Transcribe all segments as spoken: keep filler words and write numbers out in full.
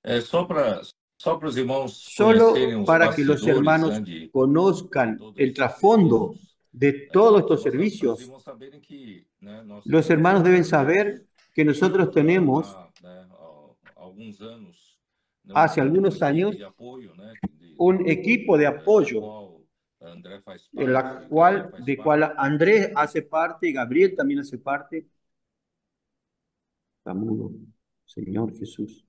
É só para só para os irmãos conhecerem Solo os para que los bastidores, né, hermanos de, de conozcan todos el esses trasfondo serviços, de todos é, estos para os servicios. irmãos saberem que, né, nós Los temos hermanos deben desenvolvido saber que nosotros há, tenemos há, né, há alguns anos, né, um, hace um, uma algunos equipe años de apoio, né, que- de, un equipo de é, da apoyo, qual André faz en parte la e Gabriel cual, faz de cual parte. Andrés hace parte y Gabriel también hace parte. Está mudo, Señor Jesús.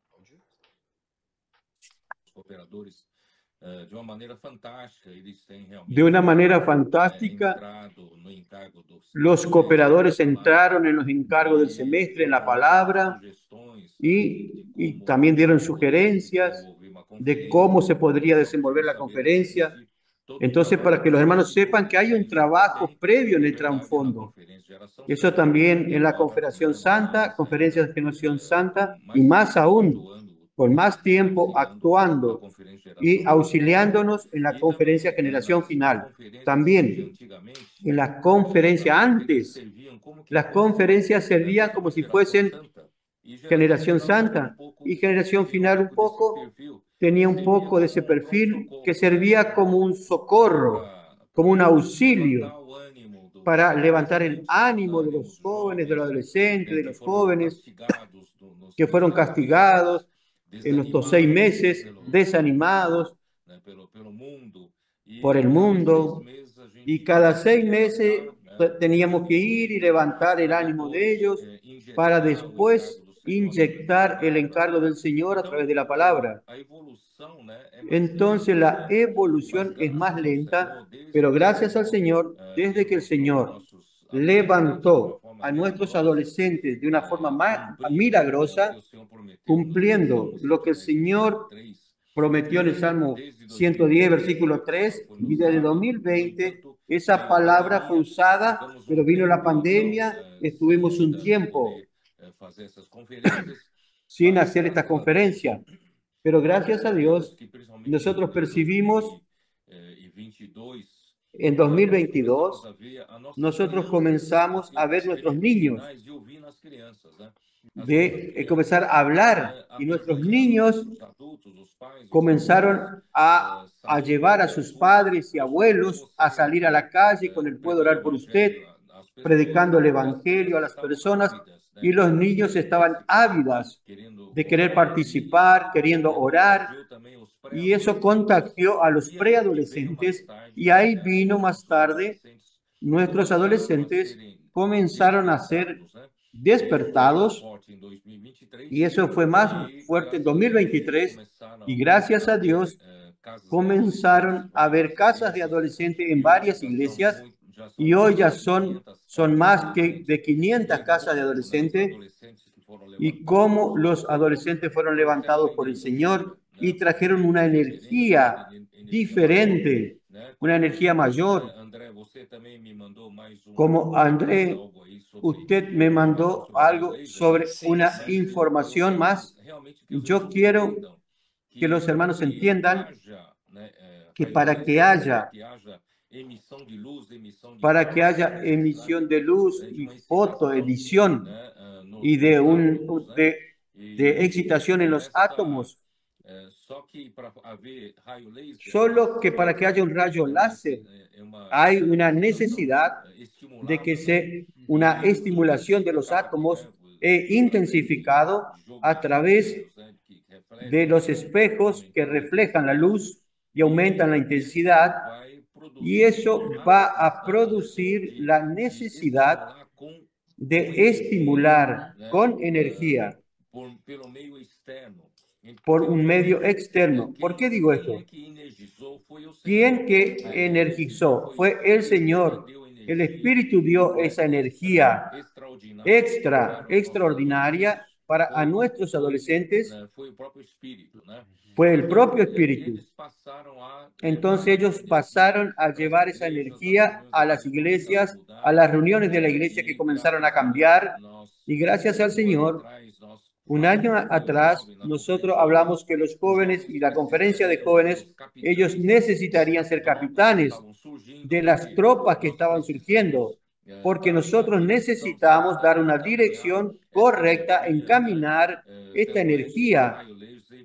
Os cooperadores, é, de uma maneira fantástica, eles têm De una realmente manera é, fantástica, entrado no encargo do, do los semestre, na cooperadores palavra, entraron en los encargos del e semestre, en la propondo palabra, sugestões, né, de y, y como también dieron poderia se sugerencias desenvolver uma de cómo conferência, se podría só para os desenvolver irmãos la saberem que conferencia. existe todo um Entonces, trabalho para que los hermanos sepan previo, que hay un né, e trabajo também, previo en na el verdade, na trasfondo. Conferência de Geração Eso Santa, también en la agora, Confederación né, Santa, mais Conferencia ainda, de Generación é, Santa, y mais más tempo aún, atuando, por más tiempo auxiliando na actuando Conferência de y Geração Final, auxiliándonos en la e Conferencia também, né, Generación nas, nas Final. conferências de También antigamente, en la as conferencia conferências antes, serviam como que las fosse, conferencias né, servían como principalmente si Geração fuesen Santa, e Geração Generación Final tinha um Santa, pouco, y Generación teria um Final un pouco desse poco, perfil, tenía que un servia poco de como ese um perfil que pronto-socorro, né, servía como un socorro, como un para auxilio levantar o ânimo dos para levantar el adolescentes, os ánimo de ânimos los dos jóvenes, de los jovens, adolescentes, eh, de que los foram jóvenes castigados do, nos que fueron últimos meses, castigados en estos seis desanimados, né, meses, pelo, pelo vírus, desanimados né, pelo, pelo mundo, por e el cada seis mundo, meses a y gente cada tinha que seis levantar, meses né, teníamos que ir y e levantar el para ánimo de depois ellos eh, para injetar o encargo después do Senhor através da inyectar el palavra. encargo del Señor a través Então, de la o, palabra. a evolução, né, é mais Entonces lenta, la né, mas evolución es más graças ao lenta, Senhor, desde pero que o gracias al Senhor Señor, eh, desde que el levantou Señor nossos adolescentes de uma levantó forma a nuestros milagrosa, adolescentes de una forma eh, más cumprindo né, o que milagrosa, o Senhor prometeu no, no cumpliendo Salmo lo cento que e el dez, versículo Señor três, prometió en el e Salmo desde ciento diez, dois mil vinte versículo essa palavra tres, foi y desde usada, no dos mil veinte, entanto, esa veio a palabra fue pandemia, usada, ficamos um pero vino la tempo, então, pandemia, eh, sem estuvimos un ainda tiempo poder eh, fazer essas conferências, sin mas hacer esta graças a Deus, conferencia, pero gracias a vimos Dios, que principalmente nosotros em percibimos dois mil e vinte e dois, en eh, nós começamos dos mil veintidós, a ver as nossas nosotros crianças comenzamos a ver nuestros experimentando niños, sinais e ouvindo as crianças, né? As nossas de eh, comenzar crianças a hablar, eh, y nuestros acompanhando niños os adultos, os pais, os avós, comenzaron a, eh, a saindo llevar a para as sus ruas. padres y Poxa, como abuelos a você salir a la calle con eh, el puedo pregar o orar por usted, evangelho a- às pessoas, predicando el e as evangelio a crianças las estavam personas, ávidas, y né, los de niños querer estaban participar, ávidas querendo de querer orar, e isso participar, queriendo eh, orar, contagiou também os y eso pré-adolescentes. contagió a los E aí que veio mais preadolescentes, y tarde ahí eh, vino os más nossos tarde adolescentes nuestros começaram a adolescentes serem comenzaron a ser despertados, né? E isso foi mais despertados, forte em dois mil e vinte e três, y eso fue más e fuerte en graças a Deus dos mil veintitrés, y começaram gracias a a ver Dios eh, casas de adolescentes, comenzaron a ver várias casas de igrejas, adolescentes en e hoje varias já são iglesias, muito, já são y hoy ya mais de son, quinhentas son casas de más que adolescentes, de quinientas e casas de como, né, os adolescentes, adolescentes que foram y levantados cómo pelo los Senhor adolescentes fueron trouxeram uma levantados por el energia, Señor y né, trajeron una diferente, uma energía energia maior, diferente, né, una como energía eh, mayor, André, você também me mandou mais um, como mais André, algo aí sobre usted me informação mandó sobre a algo realeza, né? sobre Sim, una sim. Mas eu, eu información quero más. realmente que os Yo irmãos quiero entendam que que los para hermanos que entiendan haja, né, eh, que raio para que laser, né, para haya que haja emissão de luz, emissão de para que foto, é haya necessário emisión de luz eh, de y uma excitação, fotoedición né, ah, y nos, de, nos un, átomos, né? de, de E, excitación en e los essa átomos, eh, só que para haver raio laser é solo que para que necessário haya un rayo é uma, láser é é uma, hay uma una excitação necesidad eh, de que estimulada, né? se una E estimulación de los intensificado, átomos né? e Através de, intensificado de jogo a de través espelhos, né? Que de refletem a los luz, espejos que aumentando a reflejan la intensidade. luz y aumentan la E isso intensidad, vai y produzir eso a va a necessidade producir de, la de necesidad estimular com, com de energia, estimular né? con Ah, energía por, pelo meio externo. E- por Pelo un meio medio é, externo. ¿Por qué quem, digo quem é esto? que energizou foi o Senhor. ¿Quién que É, energizou energizó? foi o Fue el Espírito que Señor. deu El energia, Espíritu dio né? esa Extra, energía extraordinária extra, para os nossos extraordinaria adolescentes. para a Foi, nuestros foi, adolescentes. né, foi o próprio Espírito, né? Fue el Então, propio é, Espíritu. eles passaram a levar Entonces essa ellos energia pasaron a para as llevar esa igrejas, às energía reuniões a daquelas las que começaram a iglesias, a mudar, las reuniones de la é, iglesia que e comenzaron a graças a Deus, cambiar. nós, Y gracias é, al um ano Señor, atrás, nós un año falamos que os atrás, jovens na nosotros conferência jovem, hablamos que los os jóvenes jovens y la conferencia de precisariam ser jóvenes, os ellos capitães necesitarían das ser tropas que capitanes estavam surgindo, de las porque tropas que nós estaban surgiendo, precisamos é, porque dar uma nosotros direção necesitamos dar certa, una encaminhar dirección essa correcta, energia, né, encaminar é, esta pelo meio do energía raio laser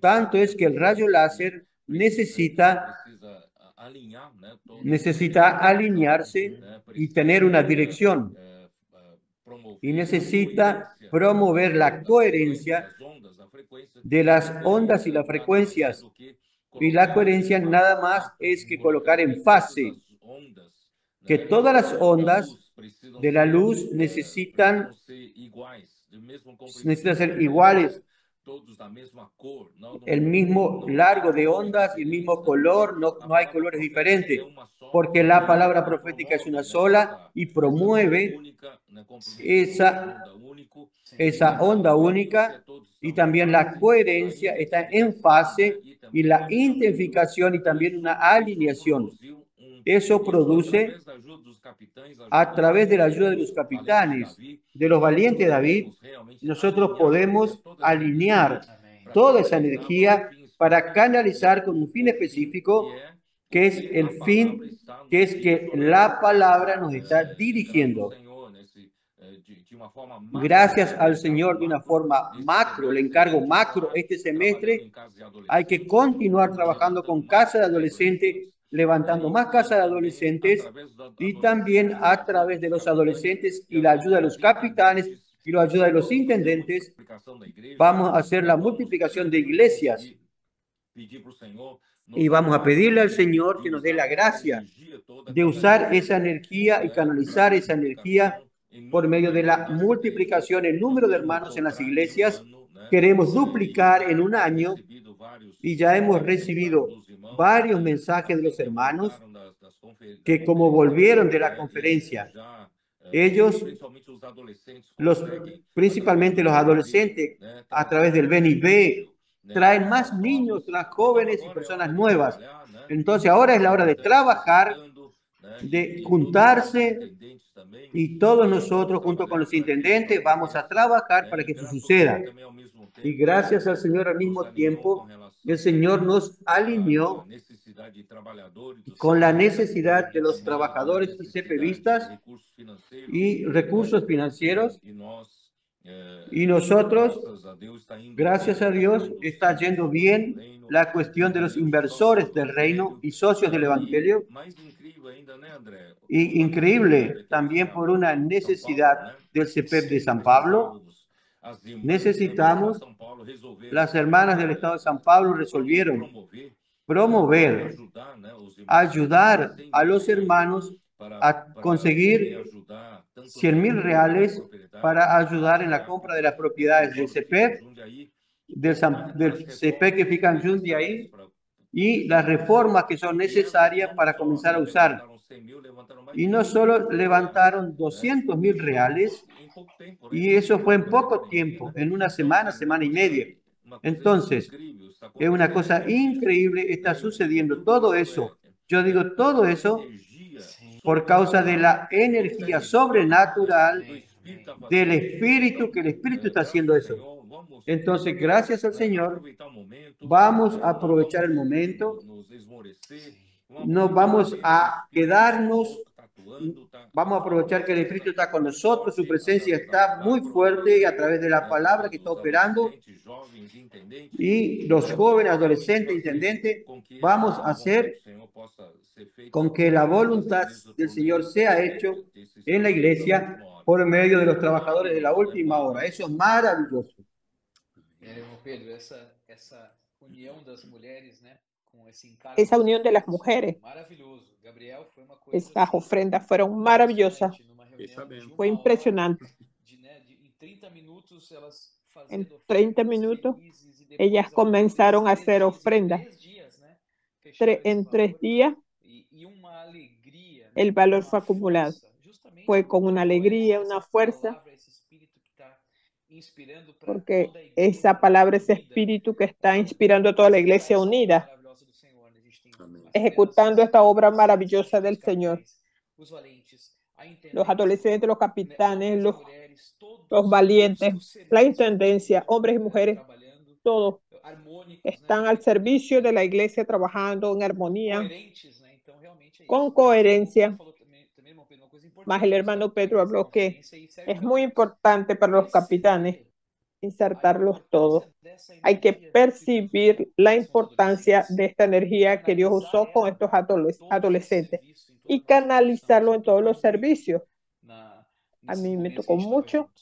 Tanto es que el rayo láser necesita, necesita alinearse y tener una dirección. Y necesita promover la coherencia de las ondas y las frecuencias. Y la coherencia nada más es que colocar en fase que todas las ondas de la luz necesitan, necesitan ser iguales, el mismo largo de ondas y el mismo color, no, no hay colores diferentes, porque la palabra profética es una sola y promueve esa, esa onda única, y también la coherencia está en fase y la intensificación y también una alineación. Eso produce, a través de la ayuda de los capitanes, de los valientes de David, nosotros podemos alinear toda esa energía para canalizar con un fin específico, que es el fin, que es que la palabra nos está dirigiendo. Gracias al Señor de una forma macro, le encargo macro este semestre, hay que continuar trabajando con casa de adolescentes, levantando más casas de adolescentes, y también a través de los adolescentes y la ayuda de los capitanes y la ayuda de los intendentes, vamos a hacer la multiplicación de iglesias. Y vamos a pedirle al Señor que nos dé la gracia de usar esa energía y canalizar esa energía por medio de la multiplicación en número de hermanos en las iglesias. Queremos duplicar en un año y ya hemos recibido varios mensajes de los hermanos que, como volvieron de la conferencia, ellos, los, principalmente los adolescentes, a través del Ven y Ve, traen más niños, más jóvenes y personas nuevas. Entonces ahora es la hora de trabajar, de juntarse, y todos nosotros, junto con los intendentes, vamos a trabajar para que eso suceda. Y gracias al Señor, al mismo tiempo, el Señor nos alineó con la necesidad de los trabajadores y CPVistas y recursos financieros. Y nosotros, gracias a Dios, está yendo bien la cuestión de los inversores del reino y socios del Evangelio. Y increíble, también por una necesidad del C P E P de San Pablo, necesitamos, las hermanas del estado de San Pablo resolvieron promover, ayudar a los hermanos a conseguir cien mil reales para ayudar en la compra de las propiedades del C P E P, del, San, del C P E P que fica en Jundiaí, y las reformas que son necesarias para comenzar a usar. Y no solo levantaron doscientos mil reales, y eso fue en poco tiempo, en una semana, semana y media. Entonces, es una cosa increíble, está sucediendo todo eso. Yo digo todo eso por causa de la energía sobrenatural del Espíritu, que el Espíritu está haciendo eso. Entonces, gracias al Señor, vamos a aprovechar el momento, no vamos a quedarnos, vamos a aprovechar que el Espíritu está con nosotros, su presencia está muy fuerte y a través de la palabra que está operando, y los jóvenes, adolescentes, intendentes, vamos a hacer con que la voluntad del Señor sea hecho en la iglesia por medio de los trabajadores de la última hora. Eso es maravilloso. Pedro, essa, essa união das mulheres, né, com esse encargo, esa unión de las mujeres, maravilhoso. Gabriel foi uma coisa estas assim, ofrendas fueron maravillosas, numa reunião de uma fue hora, impresionante. de, né, de, em trinta minutos elas En fazendo treinta ofrendas minutos, felizes, e depois ellas ao longo comenzaron a desses hacer três dias, ofrendas. três dias, né, fecharam Tre- esse en tres valor, días, e, e uma alegria, né, el valor uma fue acumulado. força, justamente Fue con porque una foi alegría, essa, una essa fuerza, palavra, esse espírito que está inspirando para porque toda a igreja esa palabra, ese unida, espíritu que está inspirando a toda la iglesia essa obra unida, maravilhosa do Senhor. A gente tem as ejecutando crianças, esta obra os maravillosa jovens, del os Señor. capitães, os valentes, a Los intendência, adolescentes, los né, capitanes, homens e los, mulheres, todos, los valientes, todos o la serviço, intendencia, hombres y eh, mujeres, trabalhando, todos harmônicos, né, están al servicio de la iglesia, trabajando en armonía, coerentes, né? Então realmente é con isso. coherencia. Falou também, também irmão Pedro, uma coisa Más el importante hermano Pedro habló que e serve es para muy todos. importante para los capitanes Perceber insertarlos todos. Hay que percibir la importancia de esta energía que Dios usó con estos adolescentes y canalizarlo en todos los servicios. A mí me tocó mucho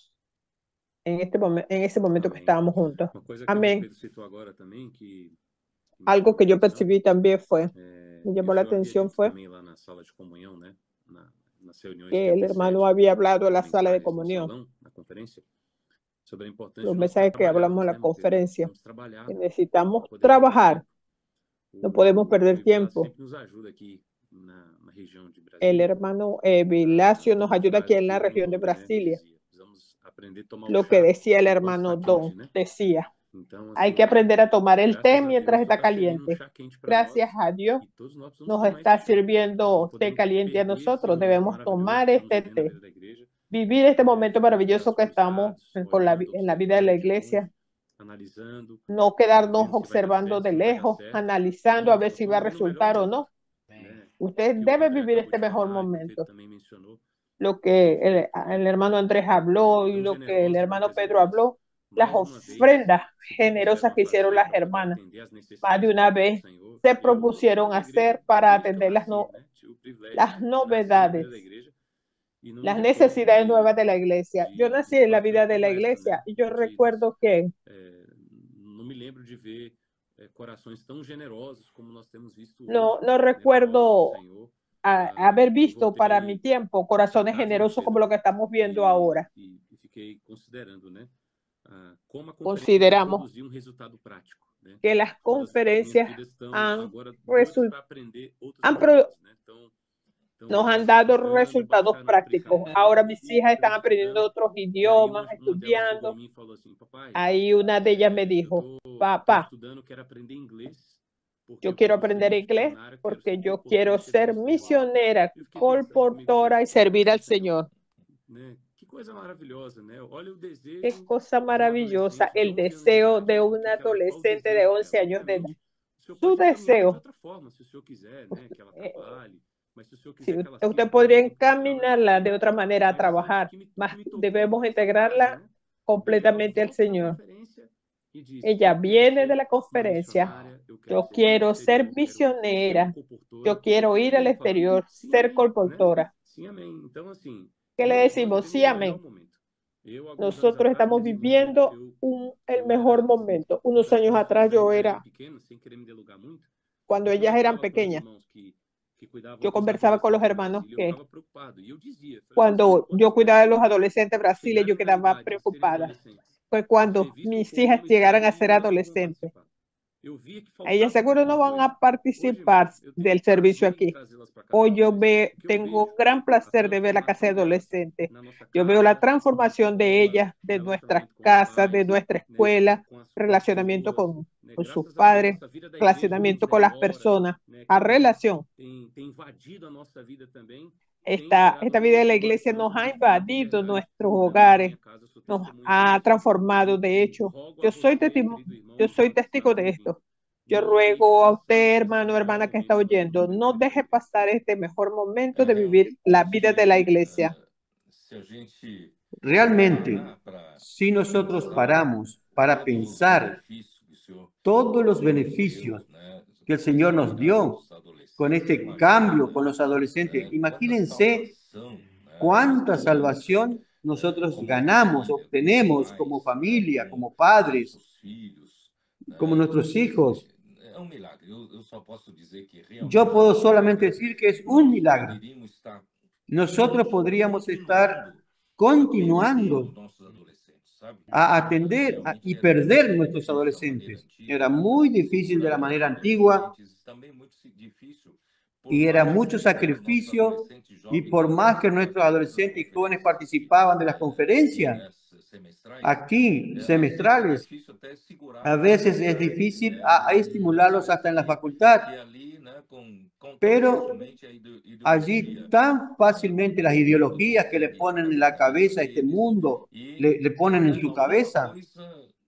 en, este momen- en ese momento que Amém. estábamos juntos. Uma coisa que o Amén. Pedro citou agora também, que, que me Algo chamou que a yo atenção, percibí también fue, é, me e llamó o la senhor havia atención dito fue também lá na sala de comunhão, né, na, nas reuniões que que el hermano antecedem había hablado en la as sala de mensagens no comunión, salão, na conferência, sobre a importância los de nós mensajes que hablamos trabalharmos, en né, la meu Pedro? conferencia, Precisamos trabalhar que para necesitamos poder perder trabajar, tempo. no podemos O, o perder Ivan tiempo. sempre nos ajuda aqui na, na região de El Brasília. hermano eh, Ah, Vilacio tem nos uma ayuda aquí frase en que la o región de Dom, né, Brasilia. dizia: precisamos aprender a tomar o Lo que chá decía el enquanto hermano está Don quente, né? decía, Então, hay que assim, aprender a tomar el té graças a mientras Deus, está está servindo um caliente. chá quente para nós Gracias a Dios e todos nós precisamos nos tomar está esse chá. Não sirviendo té podemos caliente a perder esse nosotros. momento Debemos maravilhoso tomar que estamos este vivendo na té, vida da igreja, vivir este é, momento ficando maravilloso de que braços estamos cruzados, en, con la, vi- olhando, en la vida de observando la de iglesia. longe, analisando, No é, quedarnos vendo se vai dar observando certo, de se não vai dar lejos, certo. analizando a E ver nós si va a estamos vivendo o melhor resultar o momento, no. né? Usted Que o debe André vivir acabou este de mejor falar e que o Pedro momento. também mencionou, Lo as que el, ofertas, né? el hermano Andrés É, habló y tão lo que el generosas hermano muitas Pedro vezes. habló, las Mais uma vez, ofrendas se generosas propuseram a que hicieron fazer las para poder hermanas, atender às más de necessidades una do vez Senhor. se Eu, propusieron da igreja hacer para desde que eu atender las, nasci, no- né? Tive o privilégio las de nascer na vida novedades, da igreja e não me las recordo necesidades de, nuevas de la iglesia. Yo de, de nací en la vida situações de como la essa, iglesia né? y yo De nós, recuerdo que é, não me lembro de ver é, corações tão generosos como nós temos visto no, hoje, no né? Para a obra do recuerdo Senhor. a- Ah, haber eu visto para mi voltei tiempo para corazones casa, meu generosos como Pedro, lo que estamos viendo e, ahora. e, e fiquei considerando, né? Ah, como a conferência Consideramos produziu um resultado prático, né? que las Uma das, as minhas conferencias filhas estão han, agora doidas resul- para aprender outras han pro- línguas, né? Então, nos estão han dado estudando, resultados baixaram o prácticos. aplicativo Ahora e mis hijas están estão aprendiendo estudando. otros E aí idiomas, uma, uma delas chegou em estudiando. mim e falou assim: papai, Ahí una de ellas me é, eu dijo, tô, tô papá, estudando, quero aprender inglês, porque yo eu quiero quero ser aprender inglés missionária, quero porque ser yo colportora quiero e servir ser ao Senhor. misionera, Eu fiquei pensando comigo colportora mesmo: y servir nossa, al Senhor, Señor. né? Que coisa maravilhosa, né? Olha o Qué desejo cosa de uma maravillosa adolescente de el onze anos de deseo idade, de né? O una que que ela, qual o adolescente de desejo once dela? años de edad. Obviamente, o senhor Su pode encaminhá-la de deseo, outra forma, se o senhor quiser, né? Que ela eh, trabalhe, mas se o senhor si quiser que ela siga usted por podría algum outro caminho, encaminarla de otra manera a mas o, o, trabajar, que me, o mas que me tocou debemos foi essa frase, integrarla né? Veja, ela completamente al volta da Señor. conferência e diz: Ella eu quero viene de ser la uma conferencia. missionária, eu quero Yo servir ao quiero ser exterior, quero ser uma misionera. colportora. Yo quiero ir E al ele fala: exterior, sim, ser amém, né? colportora. Sim, amém. Então, assim, ¿Qué le nós, nós decimos? vivemos Sí, o melhor amén. momento. Eu, alguns anos Nosotros atrás, por estamos exemplo, viviendo eu, un- el eu mejor era, momento. quando Unos as años minhas filhas atrás yo ainda eram era, pequenas, sem querer me delugar muito, cuando eu ellas eran conversava com os pequeñas, irmãos que, que cuidavam yo dos conversaba con los adolescentes em hermanos Brasília, eu que ficava preocupado. E eu dizia, falei: nossa, cuando quando yo os cuidaba de meus los filhos adolescentes de Brasilia, yo chegarem na quedaba idade de serem preocupada. adolescentes, Fue o cuando serviço mis for hijas como llegaran a estaria, ser elas não vão adolescentes. participar. Eu via que Ellas faltava seguro no alguma van a coisa. Hoje, participar irmão, eu tenho del servicio prazer em aquí. trazê-las para a casa Hoy dos yo adolescentes, ve, porque eu tengo vejo gran a placer de ver la casa de transformação delas adolescentes. na nossa Yo veo la casa, na transformación nossa de escola, ellas, no de nuestras relacionamento com os casas, de pais, nuestra né, escuela, com as, com as relacionamiento pessoas, con, né? con sus Graças a Deus, padres, essa vida da igreja relacionamiento mundo con las afora, personas, né, a que tem, relación. tem, tem invadido a nossa vida também, tem Esta, gerado esta vida de la iglesia transformação nos ha de fato e invadido verdade nuestros na, na hogares, minha casa. Eu sou nos testemunha ha disso transformado. e, De e hecho, rogo a yo soy, você, testimo- querido irmão, yo soy irmã que está testigo nos de ouvindo, esto. Yo não deixe ruego a passar usted, esse hermano o melhor hermana que está momento da sua oyendo, vida no dentro da deje igreja. pasar este mejor momento de É, vivir la vida de la porque iglesia. eh, se a gente Realmente, parar para si nosotros pensar paramos para todos os pensar benefícios que o Senhor todos los nos beneficios deu, né, que el com Señor essa nos chegada dio dos con adolescentes, este cambio con imagina, los adolescentes, né, quanta imagínense salvação, né, cuánta nós ganhamos salvación eh, nosotros como ganamos, família, como obtenemos como pais, né, familia, como como padres, nossos filhos, como né, nuestros hijos. é um milagre. Eu, eu só posso dizer que Yo realmente é puedo um solamente milagre. decir que es un Nós milagro. poderíamos estar Nosotros podríamos estar continuando a perder os continuando nossos adolescentes, sabe? a atender a- Realmente y era perder muito nuestros difícil da maneira adolescentes. Era antiga, muy difícil de la para manera os antigua adolescentes, também muito si- difícil, por y era mais mucho que né, nossos sacrificio. adolescentes Y jovens por más que participavam nuestros das, das adolescentes y jóvenes conferências participaban de las eh, aqui, conferencias, né, se- semestrais, aquí, eh, às vezes é semestrales, difícil até a segurá-los, veces es difícil né, a, a e, e estimularlos hasta parece en la que, facultad, que ali, né, com, com tão pero facilmente a ide- allí ideologia tan ah, do fácilmente las mundo ideologías que le consegue ponen en la captar cabeza a este eles mundo, e le, le ponen en né, su alguma cabeza, coisa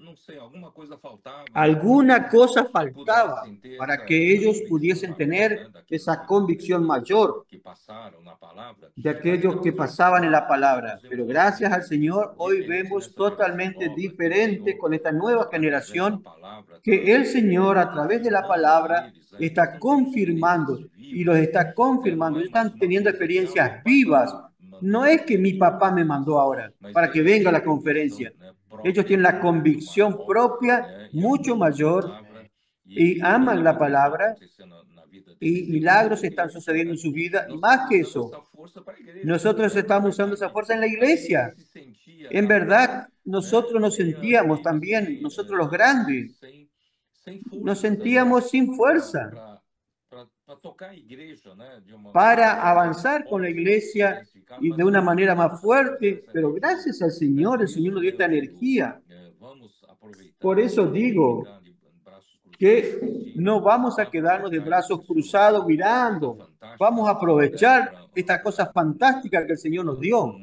Alguna cosa faltaba para que ellos pudiesen tener esa convicción mayor de aquellos que pasaban en la palabra. Pero gracias al Señor, hoy vemos totalmente diferente con esta nueva generación que el Señor a través de la palabra está confirmando y los está confirmando. Están teniendo experiencias vivas. No es que mi papá me mandó ahora para que venga a la conferencia. Ellos tienen la convicción propia mucho mayor y aman la palabra y milagros están sucediendo en su vida. Y más que eso, nosotros estamos usando esa fuerza en la iglesia. En verdad, nosotros nos sentíamos también, nosotros los grandes, nos sentíamos sin fuerza para avanzar con la iglesia y de una manera más fuerte, pero gracias al Señor, el Señor nos dio esta energía. Por eso digo que no vamos a quedarnos de brazos cruzados mirando, vamos a aprovechar esta cosa fantástica que el Señor nos dio.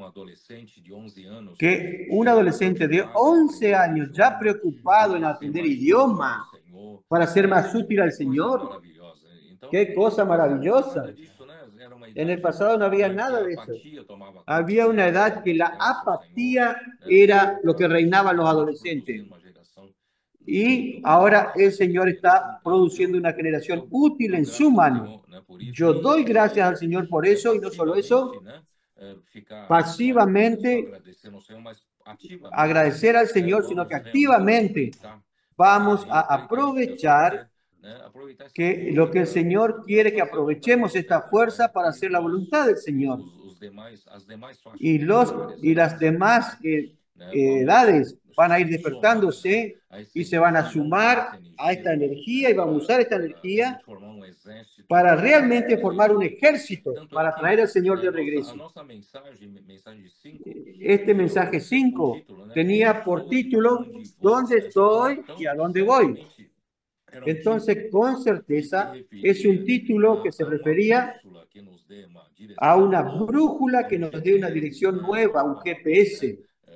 Que un adolescente de once años ya preocupado en aprender idioma para ser más útil al Señor. Qué cosa maravillosa. En el pasado no había nada de eso. Había una edad que la apatía era lo que reinaba en los adolescentes. Y ahora el Señor está produciendo una generación útil en su mano. Yo doy gracias al Señor por eso, y no solo eso, pasivamente agradecer al Señor, sino que activamente vamos a aprovechar que lo que el Señor quiere que aprovechemos esta fuerza para hacer la voluntad del Señor. Y, los, y las demás eh, eh, edades van a ir despertándose y se van a sumar a esta energía y van a usar esta energía para realmente formar un ejército para traer al Señor de regreso. Este mensaje cinco tenía por título ¿Dónde estoy y a dónde voy? Entonces, con certeza, es un título que se refería a una brújula que nos dé una dirección nueva, un G P S,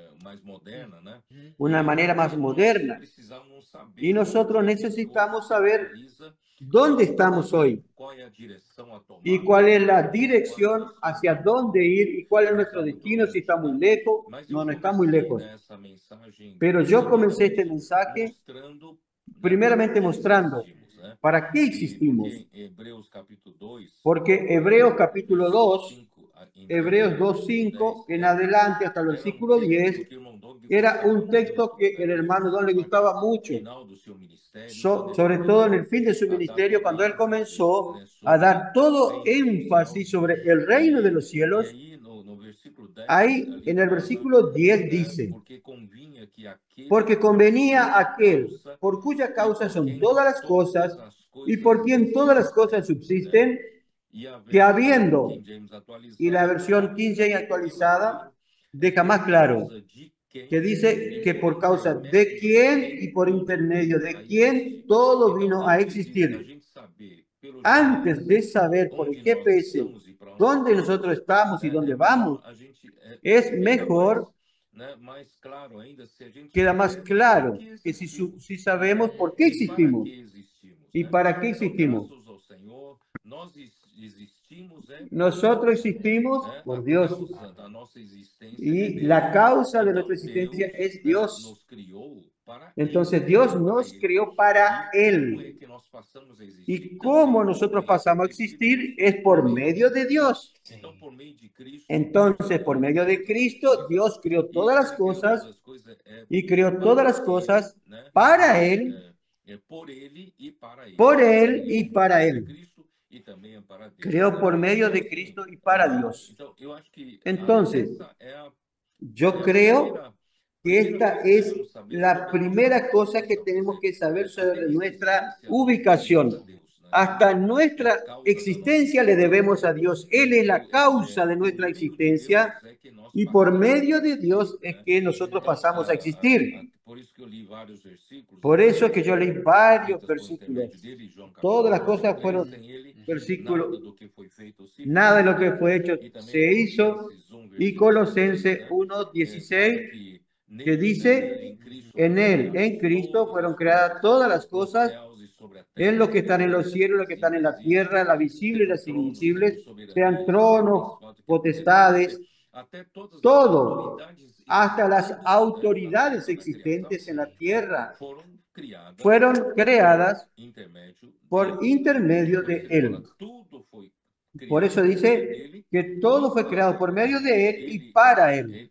una manera más moderna. Y nosotros necesitamos saber dónde estamos hoy y cuál es la dirección hacia dónde ir y cuál es nuestro destino, si está muy lejos. No, no está muy lejos. Pero yo comencé este mensaje primeramente mostrando para qué existimos. Porque Hebreos capítulo dos, Hebreos dos, cinco, en adelante hasta el versículo diez, era un texto que el hermano Don le gustaba mucho, so, sobre todo en el fin de su ministerio, cuando él comenzó a dar todo énfasis sobre el reino de los cielos. Ahí en el versículo diez dice: porque convenía a aquel por cuya causa son todas las cosas y por quien todas las cosas subsisten, que habiendo, y la versión King James actualizada deja más claro, que dice que por causa de quién y por intermedio de quién todo vino a existir. Antes de saber por el G P S dónde nosotros estamos y dónde vamos, es mejor, queda más claro que si, si sabemos por qué existimos y para qué existimos. Nosotros existimos por Dios y la causa de nuestra existencia es Dios. Entonces Dios nos creó para Él. Y cómo nosotros pasamos a existir es por medio de Dios. Entonces, por medio de Cristo, Dios creó todas las cosas y creó todas las cosas para Él, por Él y para Él. Creó por medio de Cristo y para Dios. Entonces, yo creo que esta es la primera cosa que tenemos que saber sobre nuestra ubicación. Hasta nuestra existencia le debemos a Dios. Él es la causa de nuestra existencia y por medio de Dios es que nosotros pasamos a existir. Por eso es que yo leí varios versículos. Todas las cosas fueron versículos. Nada de lo que fue hecho se hizo. Y Colosenses uno, dieciséis que dice, en Él, en Cristo, fueron creadas todas las cosas, en lo que están en los cielos, lo que están en la tierra, las visibles y las invisibles, sean tronos, potestades, todo, hasta las autoridades existentes en la tierra, fueron creadas por intermedio de Él. Por eso dice que todo fue creado por medio de Él y para Él.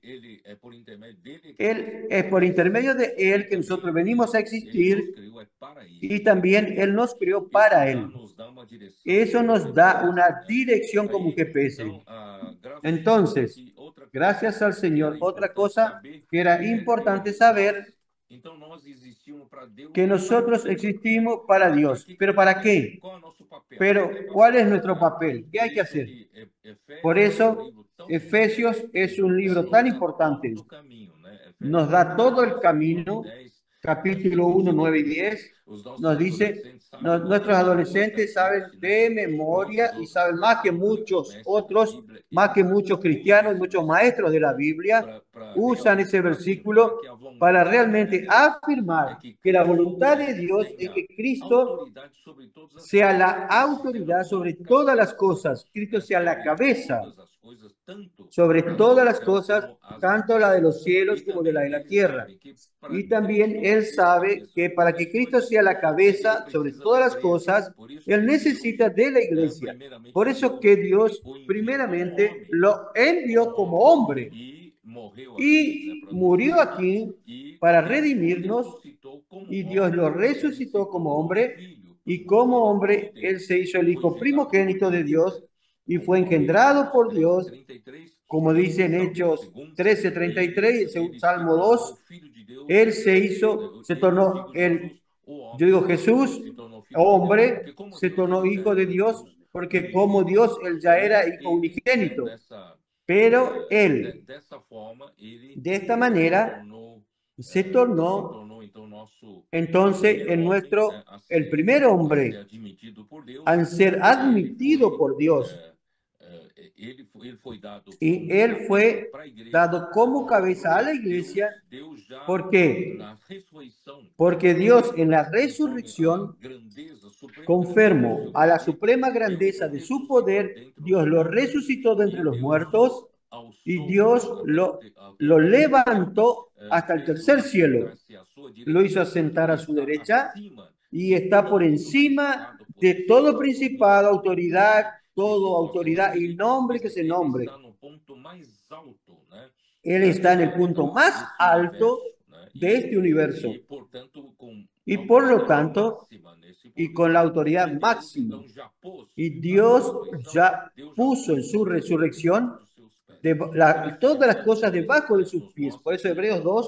Él es por intermedio de Él que nosotros venimos a existir y también Él nos creó para Él. Eso nos da una dirección como un G P S. Entonces, gracias al Señor, otra cosa que era importante saber, que nosotros existimos para Dios. ¿Pero para qué? Pero, ¿cuál es nuestro papel? ¿Qué hay que hacer? Por eso, Efesios es un libro tan importante. Nos da todo el camino. Capítulo uno, nueve y diez nos dice, no, nuestros adolescentes saben de memoria y saben más que muchos otros, más que muchos cristianos, muchos maestros de la Biblia, usan ese versículo para realmente afirmar que la voluntad de Dios es que Cristo sea la autoridad sobre todas las cosas, Cristo sea la cabeza sobre todas las cosas, tanto la de los cielos como de la de la tierra. Y también Él sabe que para que Cristo sea la cabeza sobre todas las cosas, Él necesita de la iglesia. Por eso que Dios primeramente lo envió como hombre y murió aquí para redimirnos, y Dios lo resucitó como hombre, y como hombre Él se hizo el hijo primogénito de Dios y fue engendrado por Dios, como dice en Hechos trece, treinta y tres, en Salmo dos, Él se hizo, se tornó, el, yo digo Jesús, hombre, se tornó hijo de Dios, porque como Dios, Él ya era hijo unigénito. Pero Él, de esta manera, se tornó, entonces, en nuestro, el primer hombre, al ser admitido por Dios. Y Él fue dado como cabeza a la iglesia. ¿Por qué? Porque Dios en la resurrección confirmó a la suprema grandeza de su poder, Dios lo resucitó de entre los muertos y Dios lo, lo levantó hasta el tercer cielo. Lo hizo asentar a su derecha y está por encima de todo principado, autoridad, todo autoridad y nombre que se nombre. Él está en el punto más alto de este universo. Y por lo tanto, y con la autoridad máxima. Y Dios ya puso en su resurrección de la, todas las cosas debajo de sus pies. Por eso Hebreos dos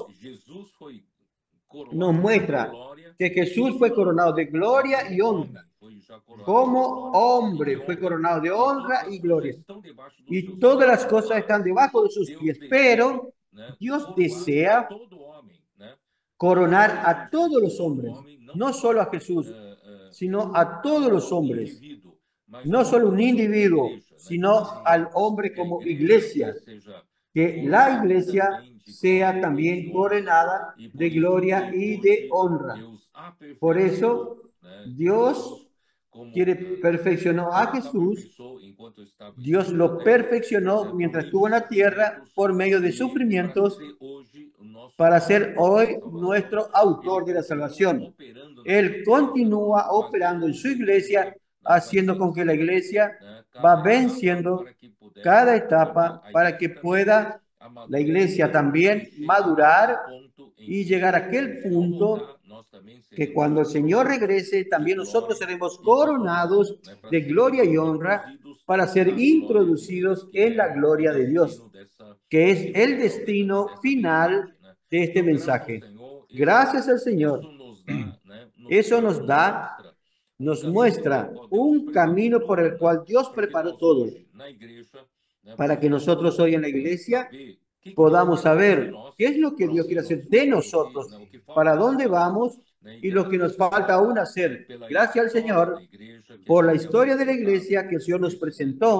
nos muestra que Jesús fue coronado de gloria y honra. Como hombre fue coronado de honra y gloria. Y todas las cosas están debajo de sus pies. Pero Dios desea coronar a todos los hombres. No solo a Jesús, sino a todos los hombres. No solo un individuo, sino al hombre como iglesia. Que la iglesia sea también coronada de gloria y de honra. Por eso, Dios quiere perfeccionó a Jesús. Dios lo perfeccionó mientras estuvo en la tierra por medio de sufrimientos para ser hoy nuestro autor de la salvación. Él continúa operando en su iglesia, haciendo con que la iglesia va venciendo cada etapa para que pueda la iglesia también madurar y llegar a aquel punto que cuando el Señor regrese, también nosotros seremos coronados de gloria y honra para ser introducidos en la gloria de Dios, que es el destino final de este mensaje. Gracias al Señor. Eso nos da, nos muestra un camino por el cual Dios preparó todo, para que nosotros hoy en la iglesia podamos saber qué es lo que Dios quiere hacer de nosotros, para dónde vamos y lo que nos falta aún hacer. Gracias al Señor por la historia de la iglesia que el Señor nos presentó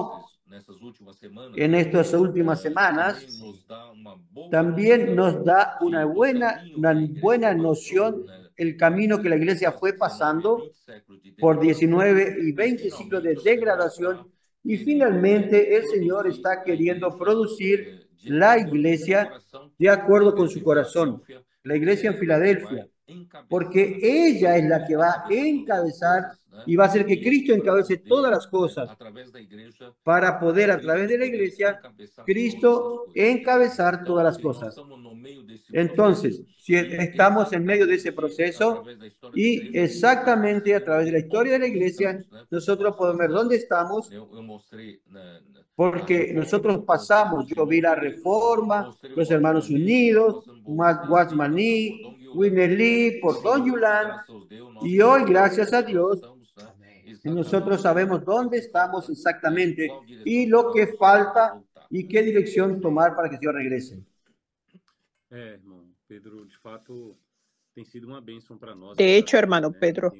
en estas últimas semanas, también nos da una buena, una buena noción el camino que la iglesia fue pasando por diecinueve y veinte siglos de degradación, y finalmente el Señor está queriendo producir la iglesia de acuerdo con su corazón, la iglesia en Filadelfia, porque ella es la que va a encabezar y va a hacer que Cristo encabece todas las cosas para poder a través de la iglesia Cristo encabezar todas las cosas. Entonces, si estamos en medio de ese proceso y exactamente a través de la historia de la iglesia, nosotros podemos ver dónde estamos, porque nosotros pasamos, yo vi la Reforma, los Hermanos Unidos, Watchman Nee, Winner Lee, por Don Yulan, y hoy, gracias a Dios, nosotros sabemos dónde estamos exactamente y lo que falta y qué dirección tomar para que Dios regrese. É, irmão, Pedro, de fato, tem sido uma bênção para nós. De hecho, hermano Pedro,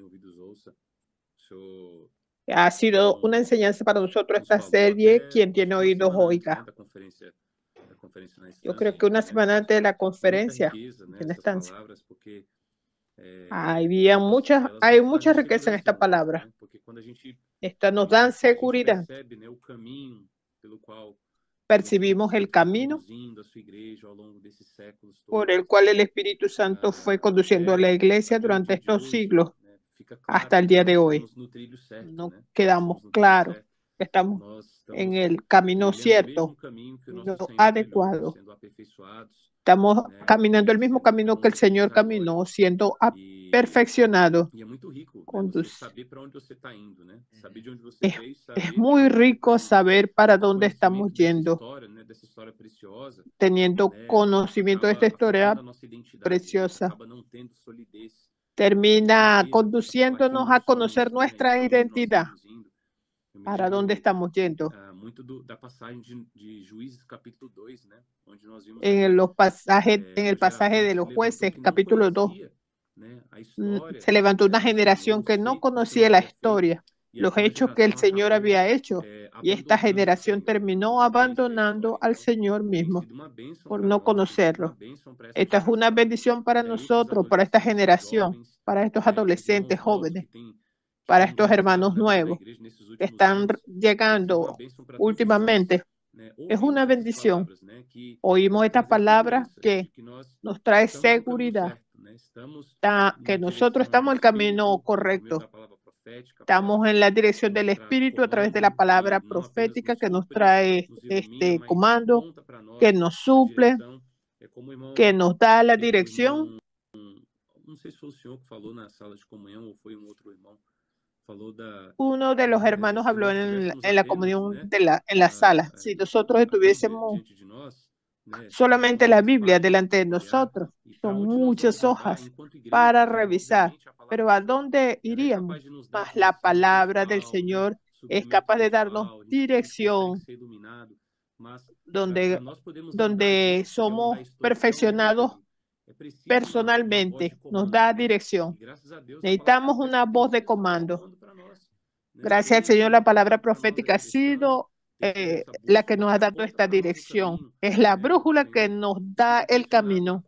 ha sido una enseñanza para nosotros esta serie. Quien tiene oídos, oiga. Yo creo que una semana antes de la conferencia, en la estancia, había muchas, hay mucha riqueza en esta palabra. Esta nos da seguridad. Percibimos el camino por el cual el Espíritu Santo fue conduciendo a la iglesia durante estos siglos hasta el día de hoy. No quedamos claros que estamos en el camino cierto, lo adecuado. Estamos caminando el mismo camino que el Señor caminó, siendo perfeccionado. Es, es muy rico saber para dónde estamos yendo, teniendo conocimiento de esta historia preciosa. Termina conduciéndonos a conocer nuestra identidad, para dónde estamos yendo. En, los pasajes, en el pasaje de los Jueces, capítulo dos, se levantó una generación que no conocía la historia, los hechos que el Señor había hecho, y esta generación terminó abandonando al Señor mismo por no conocerlo. Esta es una bendición para nosotros, para esta generación, para estos adolescentes jóvenes, para estos hermanos nuevos que están llegando últimamente. Es una bendición. Oímos esta palabra que nos trae seguridad, que nosotros estamos en el camino correcto. Estamos en la dirección del Espíritu a través de la palabra profética que nos trae este comando, que nos suple, que nos da la dirección. Uno de los hermanos habló en, en la comunión de la, en la sala. Si nosotros estuviésemos solamente la Biblia delante de nosotros, son muchas hojas para revisar, pero ¿a dónde iríamos? Más la palabra del Señor es capaz de darnos dirección, donde, donde somos perfeccionados personalmente, nos da dirección. Necesitamos una voz de comando. Gracias al Señor, la palabra profética ha sido eh, la que nos ha dado esta dirección. Es la brújula que nos da el camino.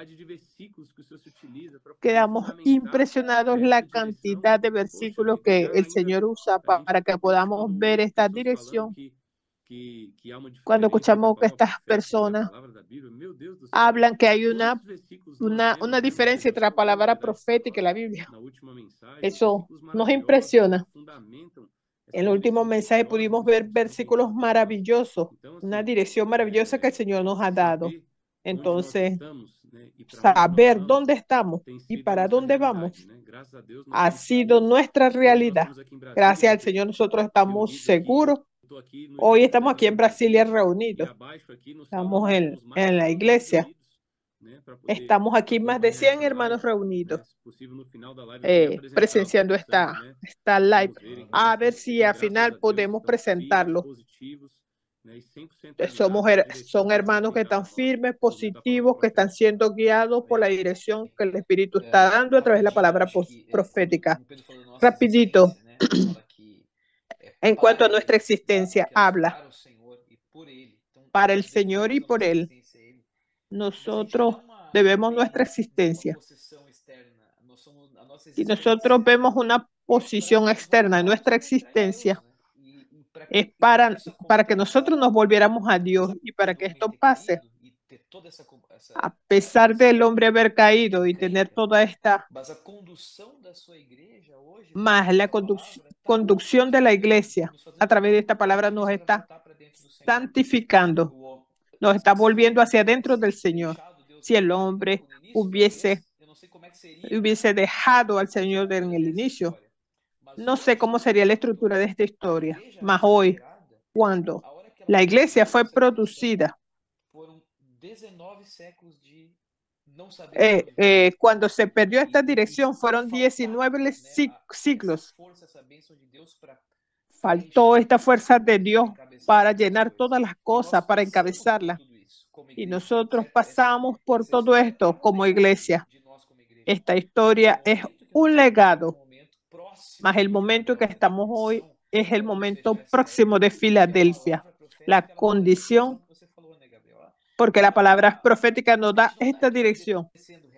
Quedamos impresionados la cantidad de versículos que el Señor usa para que podamos ver esta dirección. Cuando escuchamos que estas personas hablan que hay una, una, una diferencia entre la palabra profética y la Biblia, eso nos impresiona. En el último mensaje pudimos ver versículos maravillosos, una dirección maravillosa que el Señor nos ha dado. Entonces, saber dónde estamos y para dónde vamos ha sido nuestra realidad. Gracias al Señor nosotros estamos seguros. Hoy estamos aquí en Brasilia reunidos. Estamos en, en la iglesia. Estamos aquí más de cien hermanos reunidos, eh, presenciando esta, esta live. A ver si al final podemos presentarlo. Somos, son hermanos que están firmes, positivos, que están siendo guiados por la dirección que el Espíritu está dando a través de la palabra profética. Rapidito. en cuanto a nuestra existencia, habla para el Señor y por Él. Nosotros debemos nuestra existencia. Y nosotros vemos una posición externa en nuestra existencia. Es para, para que nosotros nos volviéramos a Dios y para que esto pase. A pesar del hombre haber caído y tener toda esta, más la conduc conducción de la iglesia a través de esta palabra nos está santificando, nos está volviendo hacia adentro del Señor. Si el hombre hubiese, hubiese dejado al Señor en el inicio, no sé cómo sería la estructura de esta historia, mas hoy, cuando la iglesia fue producida, Eh, eh, cuando se perdió esta dirección, fueron diecinueve siglos. Faltó esta fuerza de Dios para llenar todas las cosas, para encabezarlas. Y nosotros pasamos por todo esto como iglesia. Esta historia es un legado, mas el momento que estamos hoy es el momento próximo de Filadelfia. La condición, porque la palabra profética nos da esta dirección.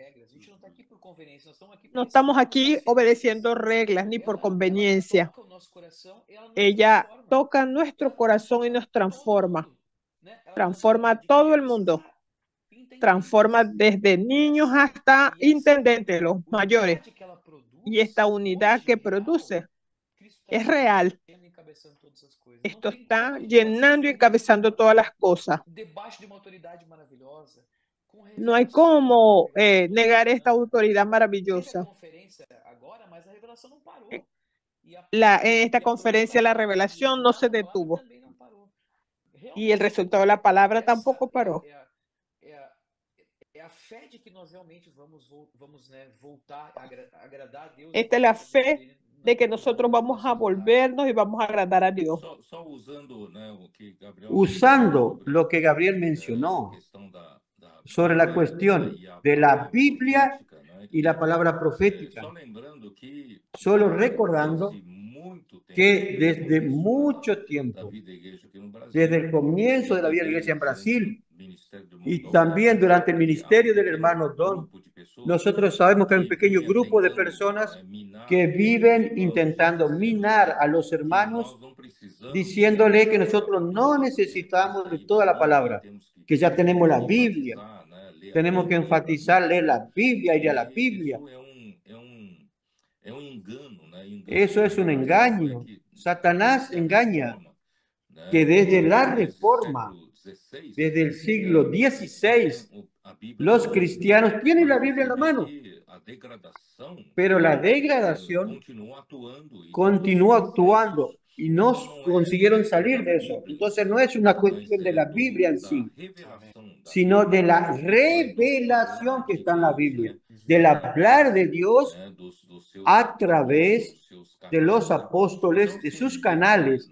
No estamos aquí obedeciendo reglas ni por conveniencia. Ella toca nuestro corazón y nos transforma. Transforma a todo el mundo. Transforma desde niños hasta intendentes, los mayores. Y esta unidad que produce es real. Esto está llenando y encabezando todas las cosas. No hay cómo eh, negar esta autoridad maravillosa. La, en esta conferencia la revelación no se detuvo. Y el resultado de la palabra tampoco paró. Esta es la fe de que nosotros vamos a volvernos y vamos a agradar a Dios. Usando lo que Gabriel mencionó sobre la cuestión de la Biblia y la palabra profética. Solo recordando que desde mucho tiempo, desde el comienzo de la vida de la iglesia en Brasil y también durante el ministerio del hermano Don, nosotros sabemos que hay un pequeño grupo de personas que viven intentando minar a los hermanos, diciéndole que nosotros no necesitamos de toda la palabra, que ya tenemos la Biblia. Tenemos que enfatizar leer la Biblia, ir a la Biblia. Eso es un engaño. Satanás engaña que desde la Reforma, desde el siglo dieciséis, los cristianos tienen la Biblia en la mano, pero la degradación continúa actuando y no consiguieron salir de eso. Entonces no es una cuestión de la Biblia en sí, sino de la revelación que está en la Biblia, del hablar de Dios a través de los apóstoles, de sus canales.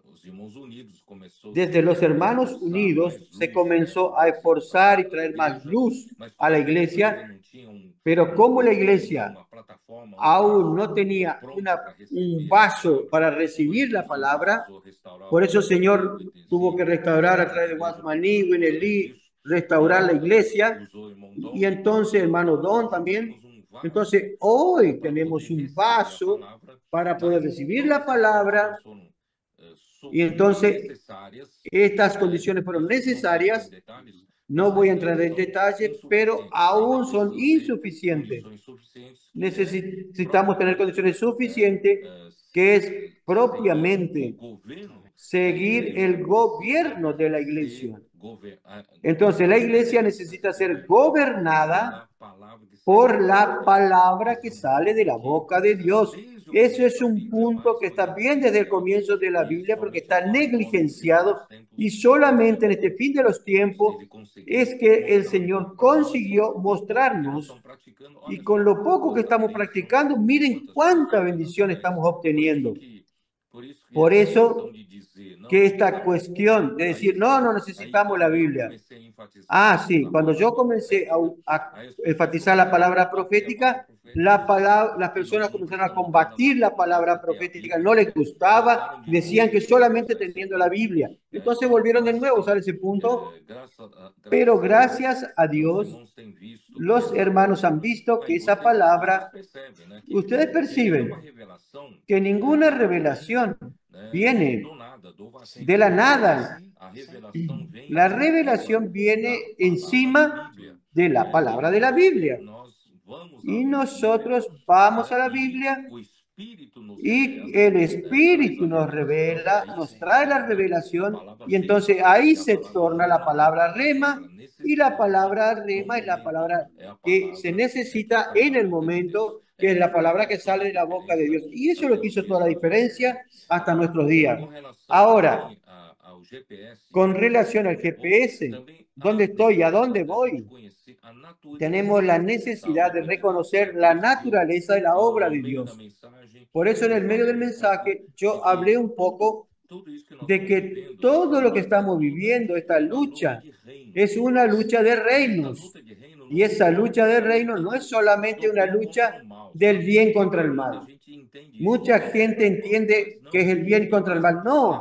Desde los hermanos unidos se comenzó a esforzar y traer más luz a la iglesia, pero como la iglesia aún no tenía una, un vaso para recibir la palabra, por eso el Señor tuvo que restaurar a través de Wasmaní, Winelí, restaurar la iglesia, y entonces hermano Don también. Entonces hoy tenemos un vaso para poder recibir la palabra, y entonces estas condiciones fueron necesarias. No voy a entrar en detalle, pero aún son insuficientes. Necesitamos tener condiciones suficientes, que es propiamente seguir el gobierno de la iglesia. Entonces la iglesia necesita ser gobernada por la palabra que sale de la boca de Dios. Eso es un punto que está bien desde el comienzo de la Biblia, porque está negligenciado, y solamente en este fin de los tiempos es que el Señor consiguió mostrarnos, y con lo poco que estamos practicando, miren cuánta bendición estamos obteniendo. Por eso que esta cuestión de decir, no, no necesitamos la Biblia. Ah, sí, cuando yo comencé a, a enfatizar la palabra profética, la palabra, las personas comenzaron a combatir la palabra profética, no les gustaba, decían que solamente teniendo la Biblia. Entonces volvieron de nuevo a ese punto, pero gracias a Dios, los hermanos han visto que esa palabra, ustedes perciben que ninguna revelación viene de la nada. La revelación viene encima de la palabra de la Biblia. Y nosotros vamos a la Biblia y el Espíritu nos revela, nos trae la revelación y entonces ahí se torna la palabra rema y la palabra rema es la palabra que se necesita en el momento, que es la palabra que sale de la boca de Dios. Y eso es lo que hizo toda la diferencia hasta nuestros días. Ahora, con relación al G P S, ¿dónde estoy? ¿A dónde voy? Tenemos la necesidad de reconocer la naturaleza de la obra de Dios. Por eso en el medio del mensaje yo hablé un poco de que todo lo que estamos viviendo, esta lucha, es una lucha de reinos. Y esa lucha de reinos no es solamente una lucha del bien contra el mal. Mucha gente entiende que es el bien contra el mal. No.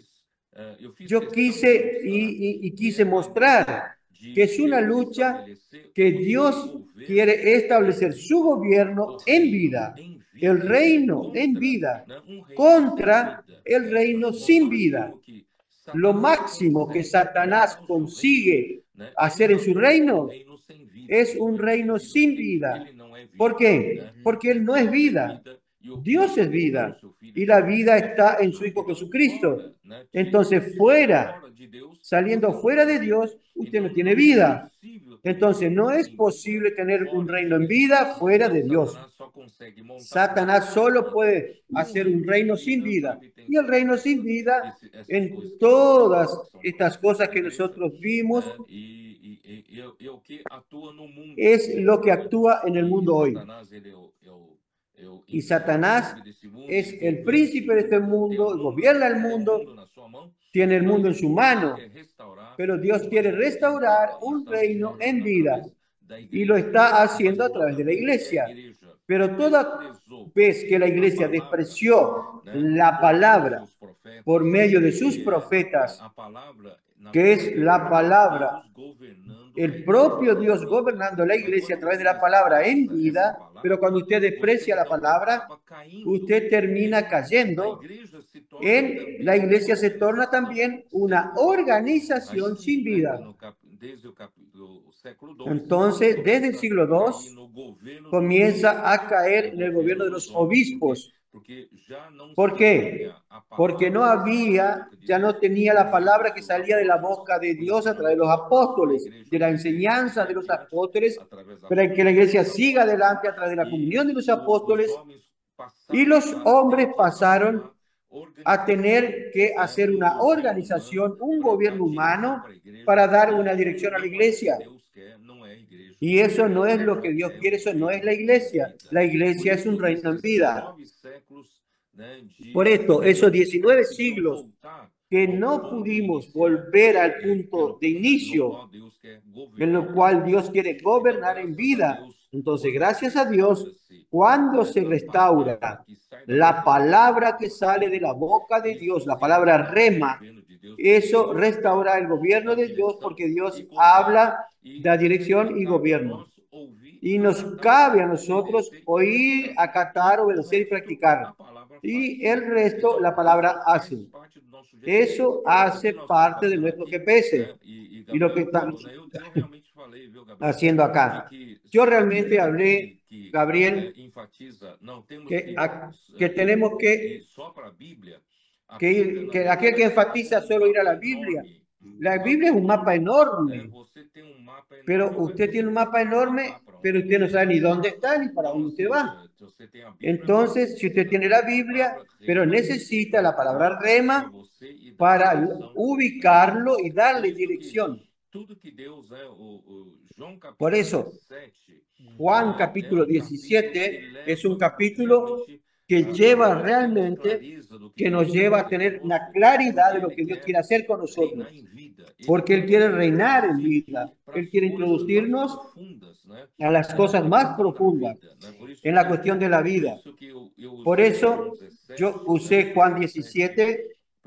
Yo quise y, y, y quise mostrar que es una lucha que Dios quiere establecer su gobierno en vida, el reino en vida, contra el reino sin vida. Lo máximo que Satanás consigue hacer en su reino es un reino sin vida. ¿Por qué? Porque él no es vida. Dios es vida y la vida está en su Hijo Jesucristo. Entonces, fuera, saliendo fuera de Dios, usted no tiene vida. Entonces, no es posible tener un reino en vida fuera de Dios. Satanás solo puede hacer un reino sin vida. Y el reino sin vida, en todas estas cosas que nosotros vimos, es lo que actúa en el mundo hoy. Y Satanás es el príncipe de este mundo, gobierna el mundo, tiene el mundo en su mano, pero Dios quiere restaurar un reino en vida y lo está haciendo a través de la iglesia. Pero toda vez que la iglesia despreció la palabra por medio de sus profetas, que es la palabra, el propio Dios gobernando la iglesia a través de la palabra en vida, pero cuando usted desprecia la palabra, usted termina cayendo en la iglesia, se torna también una organización sin vida. Entonces, desde el siglo dos, comienza a caer en el gobierno de los obispos. ¿Por qué? Porque no había, ya no tenía la palabra que salía de la boca de Dios a través de los apóstoles, de la enseñanza de los apóstoles, para que la iglesia siga adelante a través de la comunión de los apóstoles. Y los hombres pasaron a tener que hacer una organización, un gobierno humano para dar una dirección a la iglesia. Y eso no es lo que Dios quiere, eso no es la iglesia. La iglesia es un reino en vida. Por esto, esos diecinueve siglos que no pudimos volver al punto de inicio, en lo cual Dios quiere gobernar en vida. Entonces, gracias a Dios, cuando se restaura la palabra que sale de la boca de Dios, la palabra rema, eso restaura el gobierno de Dios porque Dios habla de dirección y gobierno. Y nos cabe a nosotros oír, acatar, obedecer y practicar. Y el resto, la palabra hace. Eso hace parte de nuestro G P S. Y lo que estamos haciendo acá. Yo realmente hablé, Gabriel, que, a, que tenemos que, que, ir, que aquel que enfatiza solo ir a la Biblia. La Biblia es un mapa enorme, pero usted tiene un mapa enorme, pero usted no sabe ni dónde está ni para dónde usted va. Entonces, si usted tiene la Biblia, pero necesita la palabra rema para ubicarlo y darle dirección. Por eso, Juan capítulo diecisiete es un capítulo que lleva realmente, que nos lleva a tener una claridad de lo que Dios quiere hacer con nosotros. Porque Él quiere reinar en vida. Él quiere introducirnos a las cosas más profundas en la cuestión de la vida. Por eso yo usé Juan diecisiete.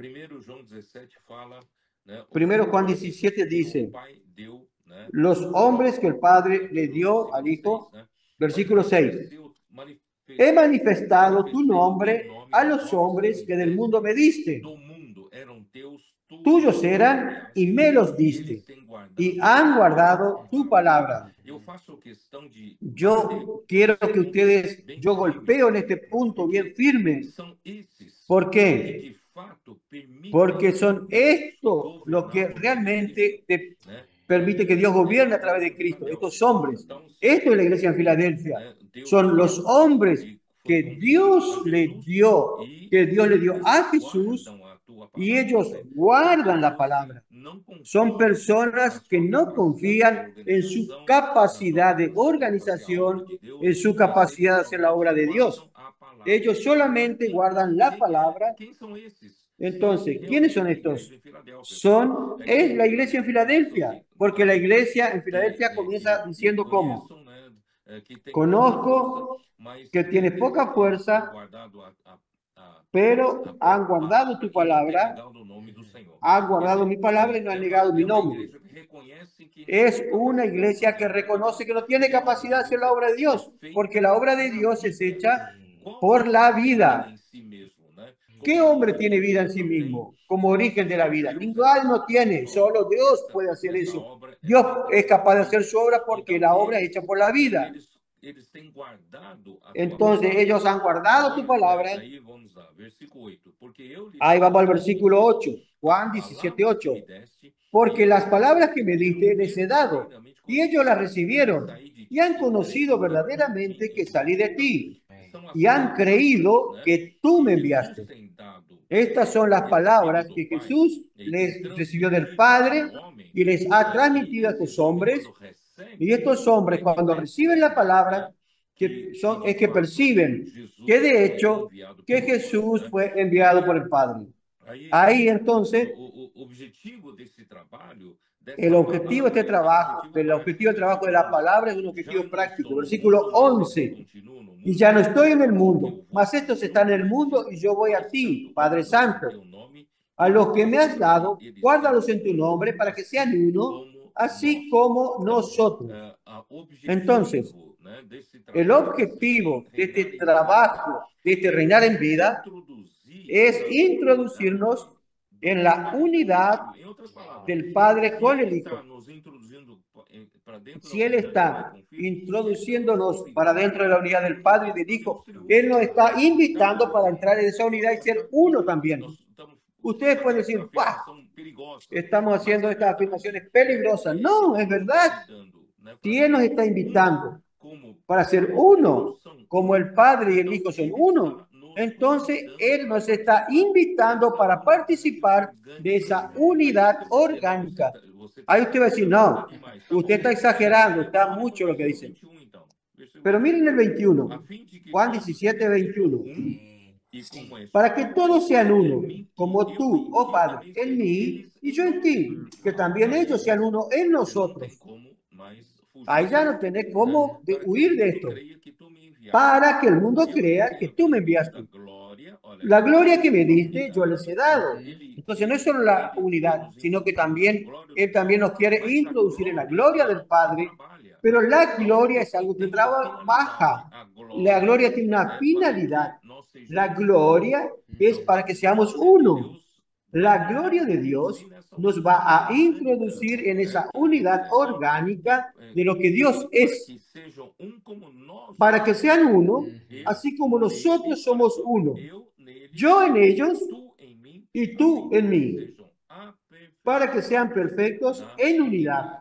Primero Juan diecisiete dice, los hombres que el Padre le dio al Hijo, versículo seis, he manifestado tu nombre a los hombres que del mundo me diste. Tuyos eran y me los diste, y han guardado tu palabra. Yo quiero que ustedes, yo golpeo en este punto bien firme. ¿Por qué? Porque son estos los que realmente te permite que Dios gobierne a través de Cristo, estos hombres. Esto es la iglesia en Filadelfia. Son los hombres que Dios le dio, que Dios le dio a Jesús, y ellos guardan la palabra. Son personas que no confían en su capacidad de organización, en su capacidad de hacer la obra de Dios. Ellos solamente guardan la palabra. Entonces, ¿quiénes son estos? Son, es la iglesia en Filadelfia, porque la iglesia en Filadelfia comienza diciendo ¿cómo? Conozco que tienes poca fuerza, pero han guardado tu palabra, han guardado mi palabra y no han negado mi nombre. Es una iglesia que reconoce que no tiene capacidad de hacer la obra de Dios, porque la obra de Dios es hecha por la vida. ¿Qué hombre tiene vida en sí mismo como origen de la vida? Ninguno no tiene, solo Dios puede hacer eso. Dios es capaz de hacer su obra porque la obra es hecha por la vida. Entonces ellos han guardado tu palabra. Ahí vamos al versículo ocho, Juan diecisiete, ocho. Porque las palabras que me diste les he dado, y ellos las recibieron, y han conocido verdaderamente que salí de ti, y han creído que tú me enviaste. Estas son las palabras que Jesús les recibió del Padre y les ha transmitido a estos hombres. Y estos hombres, cuando reciben la palabra, que son, es que perciben que de hecho que Jesús fue enviado por el Padre. Ahí entonces, el objetivo de este trabajo, el objetivo del trabajo de la palabra es un objetivo práctico. Versículo once. Y ya no estoy en el mundo, mas estos están en el mundo y yo voy a ti, Padre Santo. A los que me has dado, guárdalos en tu nombre para que sean uno, así como nosotros. Entonces, el objetivo de este trabajo, de este reinar en vida, es introducirnos en la unidad del Padre con el Hijo. Si Él está introduciéndonos para dentro de la unidad del Padre y del Hijo, Él nos está invitando para entrar en esa unidad y ser uno también. Ustedes pueden decir, ¡wow! Estamos haciendo estas afirmaciones peligrosas. No, es verdad. Si Él nos está invitando para ser uno, como el Padre y el Hijo son uno, entonces Él nos está invitando para participar de esa unidad orgánica. Ahí usted va a decir, no, usted está exagerando, está mucho lo que dice. Pero miren el veintiuno, Juan diecisiete, veintiuno. Para que todos sean uno, como tú, oh Padre, en mí y yo en ti, que también ellos sean uno en nosotros. Ahí ya no tenés cómo de huir de esto. Para que el mundo crea que tú me enviaste. La gloria que me diste, yo les he dado. Entonces no es solo la unidad, sino que también Él también nos quiere introducir en la gloria del Padre. Pero la gloria es algo que trabaja. La gloria tiene una finalidad. La gloria es para que seamos uno. La gloria de Dios nos va a introducir en esa unidad orgánica de lo que Dios es, para que sean uno, así como nosotros somos uno. Yo en ellos y tú en mí, para que sean perfectos en unidad.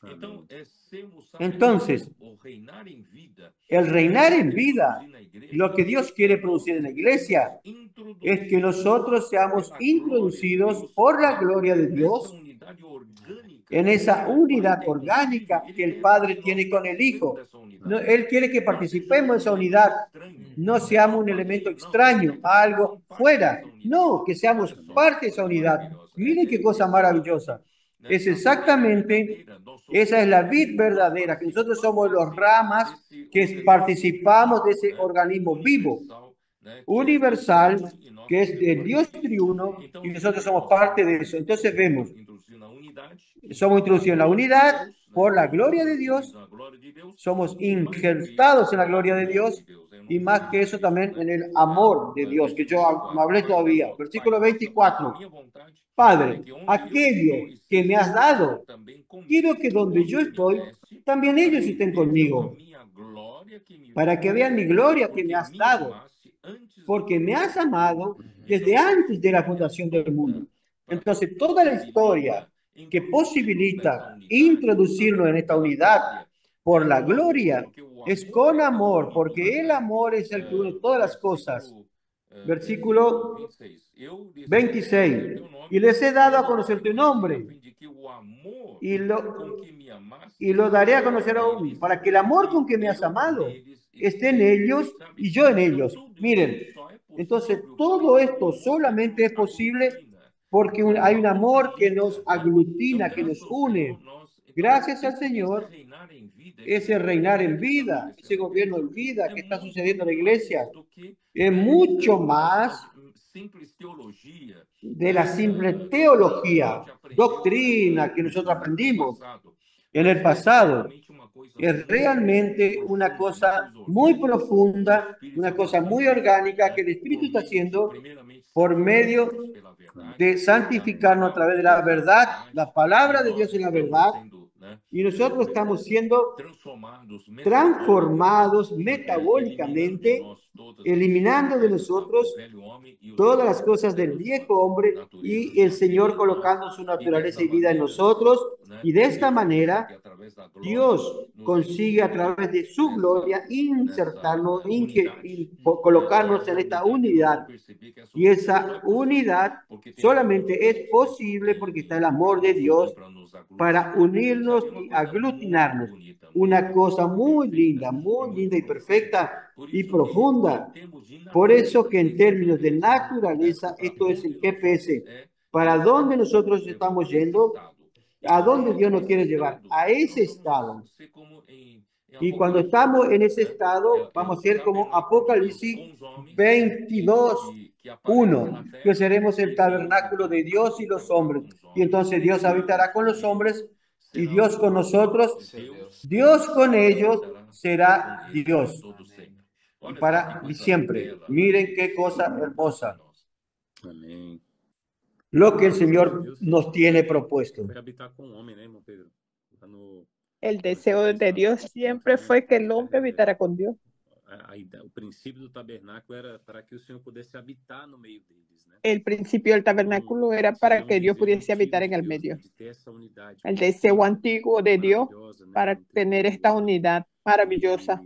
Entonces, el reinar en vida, lo que Dios quiere producir en la iglesia, es que nosotros seamos introducidos por la gloria de Dios en esa unidad orgánica que el Padre tiene con el Hijo. No, Él quiere que participemos de esa unidad, no seamos un elemento extraño, algo fuera, no, que seamos parte de esa unidad. Miren qué cosa maravillosa. Es exactamente, esa es la vid verdadera, que nosotros somos los ramas que participamos de ese organismo vivo, universal, que es de Dios triuno, y nosotros somos parte de eso. Entonces vemos, somos introducidos en la unidad por la gloria de Dios, somos injertados en la gloria de Dios, y más que eso también en el amor de Dios, que yo no hablé todavía. Versículo veinticuatro. Padre, aquello que me has dado, quiero que donde yo estoy, también ellos estén conmigo, para que vean mi gloria que me has dado, porque me has amado desde antes de la fundación del mundo. Entonces, toda la historia que posibilita introducirnos en esta unidad por la gloria es con amor, porque el amor es el que une todas las cosas. Versículo veintiséis. Y les he dado a conocer tu nombre, y lo, y lo daré a conocer aún, para que el amor con que me has amado esté en ellos y yo en ellos. Miren, entonces todo esto solamente es posible porque un, hay un amor que nos aglutina, que nos une. Gracias al Señor, ese reinar en vida, ese gobierno en vida que está sucediendo en la iglesia, es mucho más de la simple teología, doctrina que nosotros aprendimos en el pasado. Es realmente una cosa muy profunda, una cosa muy orgánica que el Espíritu está haciendo por medio de santificarnos a través de la verdad, la palabra de Dios en la verdad, y nosotros estamos siendo transformados metabólicamente, eliminando de nosotros todas las cosas del viejo hombre y el Señor colocando su naturaleza y vida en nosotros, y de esta manera Dios consigue a través de su gloria insertarnos, colocarnos en esta unidad, y esa unidad solamente es posible porque está el amor de Dios para unirnos y aglutinarnos. Una cosa muy linda, muy linda y perfecta y profunda. Por eso que en términos de naturaleza, esto es el G P S. ¿Para dónde nosotros estamos yendo? ¿A dónde Dios nos quiere llevar? A ese estado. Y cuando estamos en ese estado, vamos a ser como Apocalipsis veintidós, uno, que seremos el tabernáculo de Dios y los hombres. Y entonces Dios habitará con los hombres y Dios con nosotros. Dios con ellos será Dios para siempre. Miren qué cosa hermosa. Amém. Lo que el Señor nos tiene propuesto. Foi habitar com o homem, né, irmão Pedro? Lá no, El deseo de Dios siempre fue que el hombre habitara con Dios. a, a, o princípio do tabernáculo era para que o Senhor pudesse habitar no meio deles, né? El principio del tabernáculo era para que Dios pudiese habitar en el medio. El deseo antiguo de Dios para tener esta unidad maravillosa.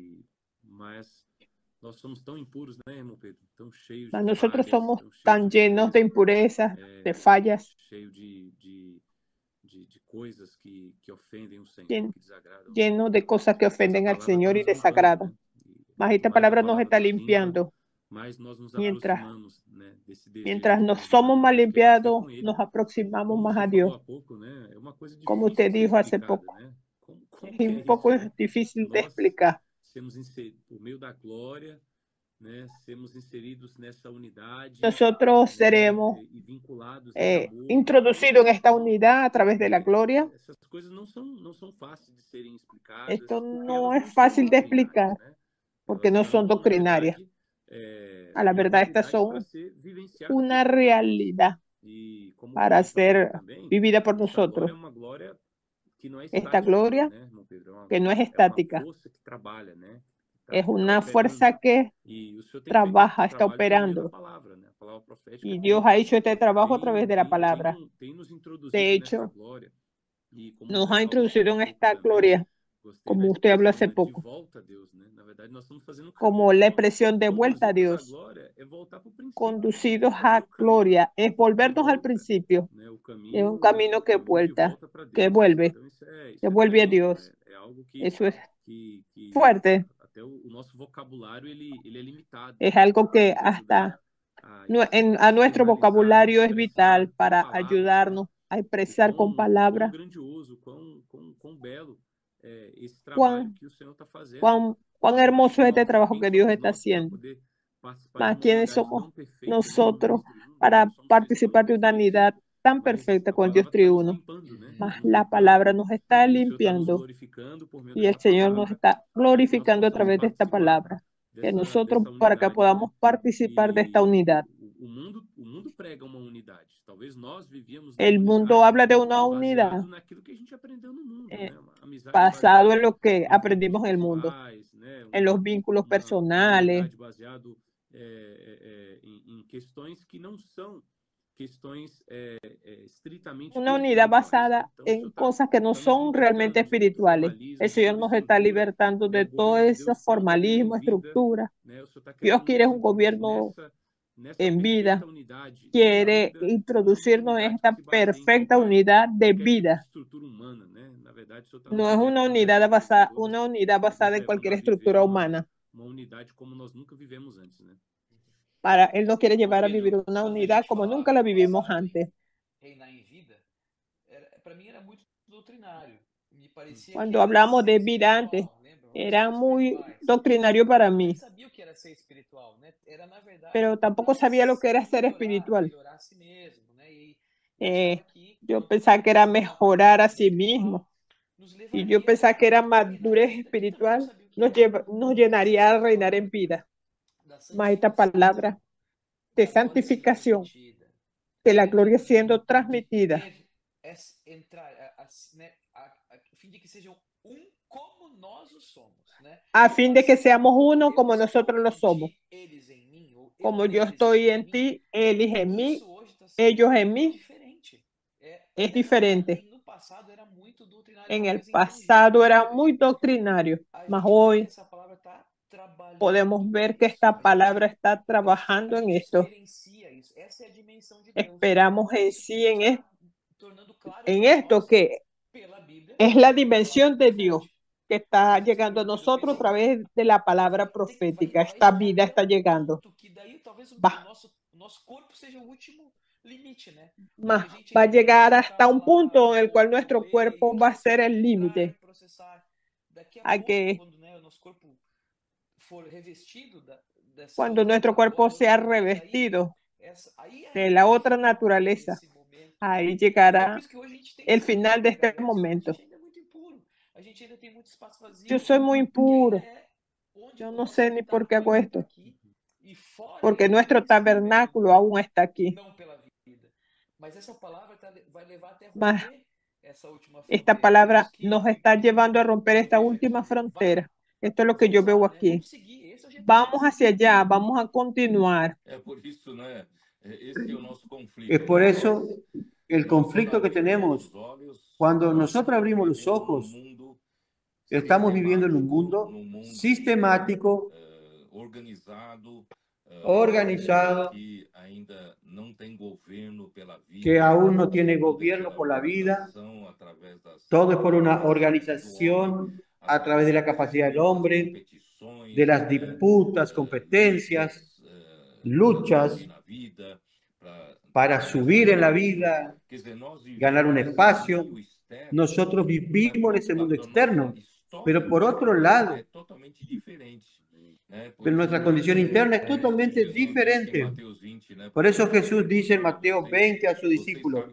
Mas nós somos tão impuros, né, irmão Pedro? Tão cheios Mas de nosotros falhas, somos tão cheios tan de llenos de impurezas, é, de fallas, cheio de, de, de, de coisas que, que ofendem o Senhor, Llen- que desagradam. llenos de cosas que ofenden Essa al palavra Señor está y nos limpando, desagradan. né? E Mas esta mais a palabra nos palavra está nos limpa, limpiando. mais nós nos Mientras, aproximamos, né, desse desejo mientras que nos nós somos nós más queremos ser limpiados, com Ele. nos aproximamos Como más você a falou Dios. há pouco, né? É uma coisa Como difícil usted de ser dijo hace explicada, poco, né? Como, como es que é un poco isso, né? difícil de Nós explicar. sermos inseridos, por meio da glória, né? Sermos inseridos nessa unidade, Nosotros né? seremos E, e vinculados em eh, amor. introducidos en esta unidad a través de la E gloria. essas coisas não são, não são fáceis de serem explicadas, Esto porque no elas es não são fácil de doutrinárias, explicar né? porque Elas no são, son na doctrinarias. verdade, é, A la uma verdad, estas realidade para son ser vivenciada una por nós. realidad E como foi para dito há pouco ser também, vivida por essa glória nosotros. é uma glória que não é Esta estática, gloria né, irmão Pedro? É uma, que no es é uma estática, força que trabalha, né? Que es está una operando. fuerza que E o Senhor tem feito esse trabaja, está trabalho por meio da operando. palavra, né? A palavra profética Y tem, Dios ha hecho este trabajo a tem, través de la tem, tem, palabra. no- tem nos introduzido De nessa hecho, glória. E como nos você ha falou introducido há en pouco esta também, gloria. como usted habló hace poco, como la expresión de vuelta a Dios. Conducidos a gloria es volvernos al principio. Es un camino que vuelta, que vuelve, que vuelve a Dios. Eso es fuerte. Es algo que hasta en, a nuestro vocabulario es vital para ayudarnos a expresar con palabras cuán, cuán, cuán hermoso es este trabajo que Dios está haciendo. Más quiénes somos nosotros para participar de una unidad tan perfecta con el Dios triuno. Más la palabra nos está limpiando y el Señor nos está glorificando a través de esta palabra. Que nosotros, para que podamos participar de esta unidad. El mundo habla de una unidad eh, basado en lo que aprendimos en el mundo, en los vínculos personales, una unidad basada en cosas que no son realmente espirituales. El Señor nos está libertando de todo ese formalismo, estructura. Dios quiere un gobierno en vida, quiere introducirnos en esta perfecta unidad de vida. No es una unidad basada, una unidad basada en cualquier estructura humana. Para Él nos quiere llevar a vivir una unidad como nunca la vivimos antes. Cuando hablamos de vida antes, era muy doctrinario para mí. Pero tampoco sabía lo que era ser espiritual. Eh, yo pensaba que era mejorar a sí mismo. Y yo pensaba que era madurez espiritual. Nos, lleva, nos llenaría a reinar en vida. Más esta palabra de santificación, de la gloria siendo transmitida. A fin de que seamos uno como nosotros lo somos. Como yo estoy en ti, ellos en mí, ellos en mí, es diferente. En el pasado era muy doctrinario, mas hoy podemos ver que esta palabra está trabajando en esto. Esperamos en sí en, es, en esto que es la dimensión de Dios que está llegando a nosotros a través de la palabra profética. Esta vida está llegando. Va. Va, va a llegar hasta un punto en el cual nuestro cuerpo va a ser el límite. Hay que, cuando nuestro cuerpo sea revestido de la otra naturaleza, ahí llegará el final de este momento. Yo soy muy impuro. Yo no sé ni por qué hago esto. Porque nuestro tabernáculo aún está aquí. Mas esta palabra nos está llevando a romper esta última frontera. Esto es lo que yo veo aquí. Vamos hacia allá, vamos a continuar. Es por eso el conflicto que tenemos. Cuando nosotros abrimos los ojos, estamos viviendo en un mundo sistemático, organizado, que aún no tiene gobierno por la vida. Todo es por una organización a través de la capacidad del hombre, de las disputas, competencias, luchas para subir en la vida, ganar un espacio. Nosotros vivimos en ese mundo externo, pero por otro lado, pero nuestra condición interna es totalmente diferente. Por eso Jesús dice en Mateo veinte a sus discípulos: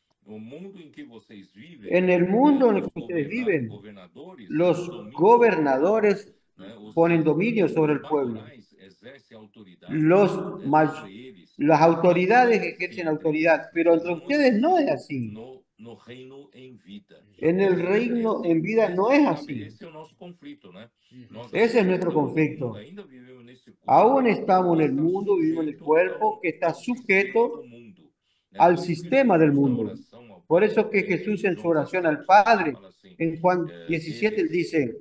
en el mundo en el que ustedes viven, los gobernadores ponen dominio sobre el pueblo. Los, las autoridades ejercen autoridad, pero entre ustedes no es así. En el reino en vida no es así. Ese es nuestro conflicto. Aún estamos en el mundo, vivimos en el cuerpo que está sujeto al sistema del mundo. Por eso que Jesús en su oración al Padre, en Juan diecisiete, él dice,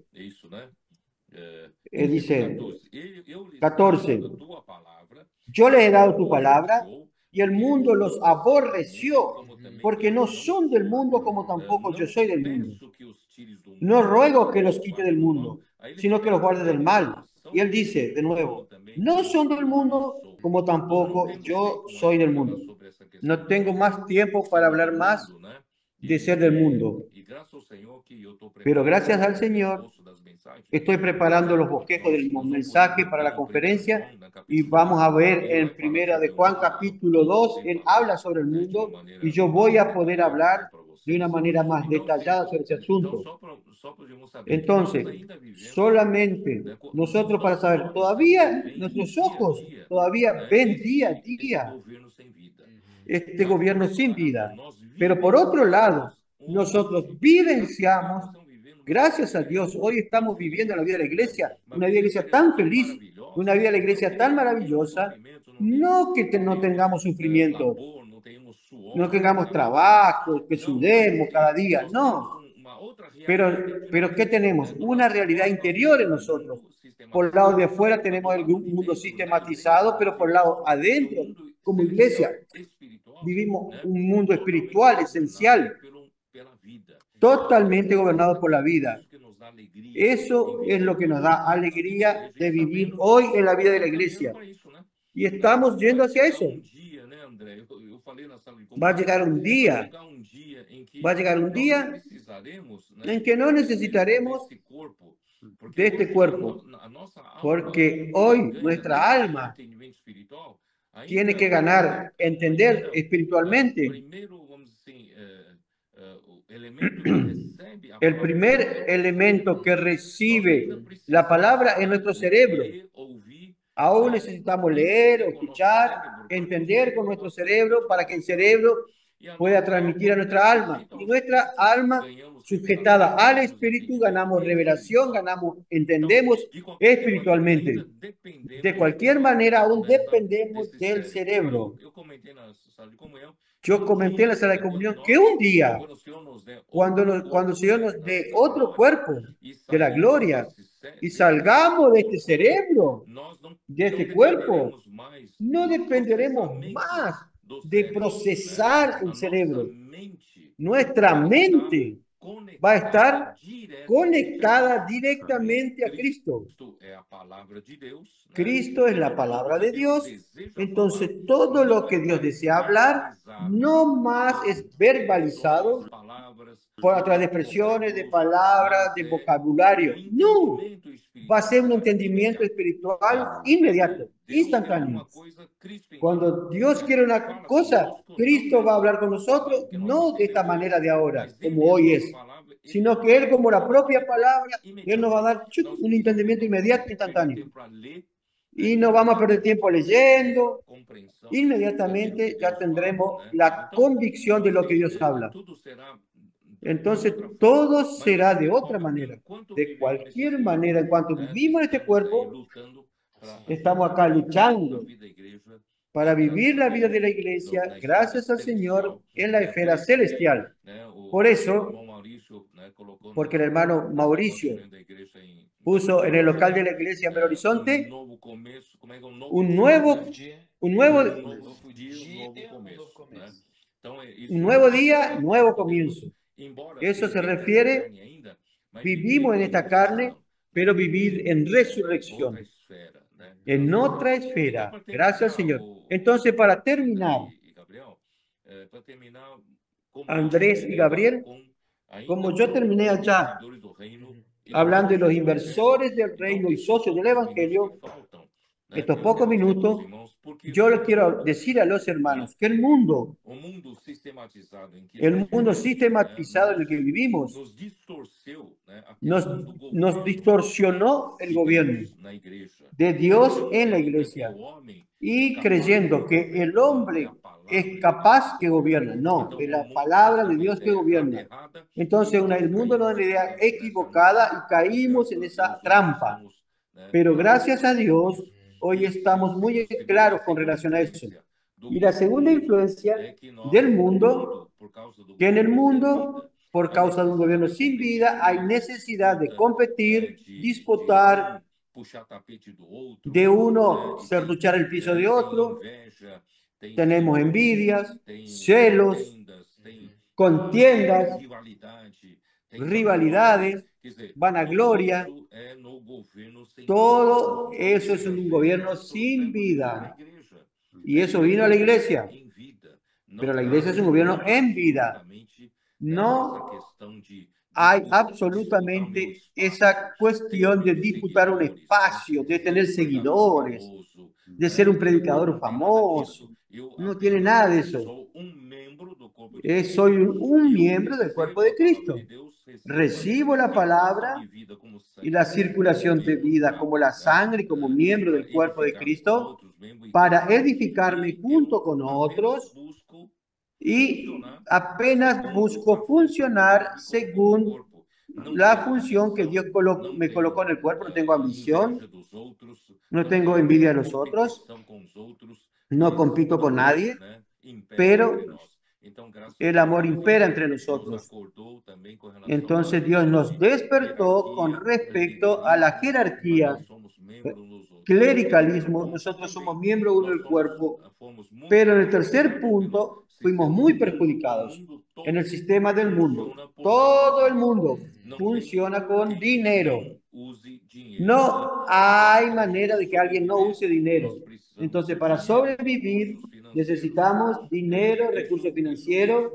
él dice, catorce, yo les he dado tu palabra y el mundo los aborreció, porque no son del mundo como tampoco yo soy del mundo. No ruego que los quite del mundo, sino que los guarde del mal. Y él dice de nuevo, no son del mundo como tampoco yo soy del mundo. No tengo más tiempo para hablar más de ser del mundo. Pero gracias al Señor, estoy preparando los bosquejos del mensaje para la conferencia y vamos a ver en Primera de Juan capítulo dos, él habla sobre el mundo y yo voy a poder hablar de una manera más detallada sobre ese asunto. Entonces, solamente nosotros para saber, todavía nuestros ojos todavía ven día a día este gobierno sin vida. Pero por otro lado, nosotros vivenciamos, gracias a Dios, hoy estamos viviendo la vida de la iglesia, una vida de la iglesia tan feliz, una vida de la iglesia tan maravillosa, no que te, no tengamos sufrimiento, no tengamos trabajo, que sudemos cada día, no. Pero, pero ¿qué tenemos? Una realidad interior en nosotros. Por el lado de afuera tenemos el mundo sistematizado, pero por el lado adentro, como iglesia, vivimos un mundo espiritual esencial, totalmente gobernado por la vida. Eso es lo que nos da alegría de vivir hoy en la vida de la iglesia. Y estamos yendo hacia eso. Va a llegar un día, va a llegar un día en que no necesitaremos de este cuerpo, porque hoy nuestra alma tiene que ganar, entender espiritualmente. El primer elemento que recibe la palabra es nuestro cerebro. Aún necesitamos leer, escuchar, entender con nuestro cerebro para que el cerebro pueda transmitir a nuestra alma. Y nuestra alma, sujetada al espíritu, ganamos revelación, ganamos, entendemos espiritualmente. De cualquier manera, aún dependemos del cerebro. Yo comenté en la sala de comunión que un día, cuando, nos, cuando el Señor nos dé otro cuerpo de la gloria y salgamos de este cerebro, de este cuerpo, no dependeremos más de procesar el cerebro. Nuestra mente va a estar conectada directamente a Cristo. Cristo es la palabra de Dios. Entonces, todo lo que Dios desea hablar no más es verbalizado por a través de expresiones, de palabras, de vocabulario. No, va a ser un entendimiento espiritual inmediato, instantáneo. Cuando Dios quiere una cosa, Cristo va a hablar con nosotros, no de esta manera de ahora, como hoy es, sino que Él, como la propia palabra, Él nos va a dar un entendimiento inmediato, instantáneo. Y no vamos a perder tiempo leyendo. Inmediatamente ya tendremos la convicción de lo que Dios habla. Entonces, todo será de otra manera. De cualquier manera, en cuanto vivimos en este cuerpo, estamos acá luchando para vivir la vida de la iglesia, gracias al Señor, en la esfera celestial. Por eso, porque el hermano Mauricio puso en el local de la iglesia en Belo Horizonte un nuevo, un nuevo, un nuevo día, nuevo comienzo. Eso se refiere, vivimos en esta carne, pero vivir en resurrección, en otra esfera. Gracias, Señor. Entonces, para terminar, Andrés y Gabriel, como yo terminé allá, hablando de los inversores del reino y socios del evangelio, estos pocos minutos, yo les quiero decir a los hermanos que el mundo, el mundo sistematizado en el que vivimos, nos, nos distorsionó el gobierno de Dios en la iglesia y creyendo que el hombre es capaz que gobierna. No, es la palabra de Dios que gobierna. Entonces, una, el mundo nos da una idea equivocada y caímos en esa trampa. Pero gracias a Dios, hoy estamos muy claros con relación a eso. Y la segunda influencia del mundo, que en el mundo, por causa de un gobierno sin vida, hay necesidad de competir, disputar, de uno serruchar el piso de otro. Tenemos envidias, celos, contiendas, rivalidades, vanagloria. Todo eso es un gobierno sin vida. Y eso vino a la iglesia. Pero la iglesia es un gobierno en vida. No hay absolutamente esa cuestión de disputar un espacio, de tener seguidores, de ser un predicador famoso. No tiene nada de eso. Es, soy un miembro del cuerpo de Cristo. Recibo la palabra y la circulación de vida como la sangre, como miembro del cuerpo de Cristo, para edificarme junto con otros, y apenas busco funcionar según la función que Dios colo me colocó en el cuerpo. No tengo ambición, no tengo envidia de los otros, no compito con nadie, pero el amor impera entre nosotros. Entonces Dios nos despertó con respecto a la jerarquía, clericalismo. Nosotros somos miembros uno del cuerpo, pero en el tercer punto fuimos muy perjudicados en el sistema del mundo. Todo el mundo funciona con dinero. No hay manera de que alguien no use dinero. Entonces, para sobrevivir, necesitamos dinero, recursos financieros.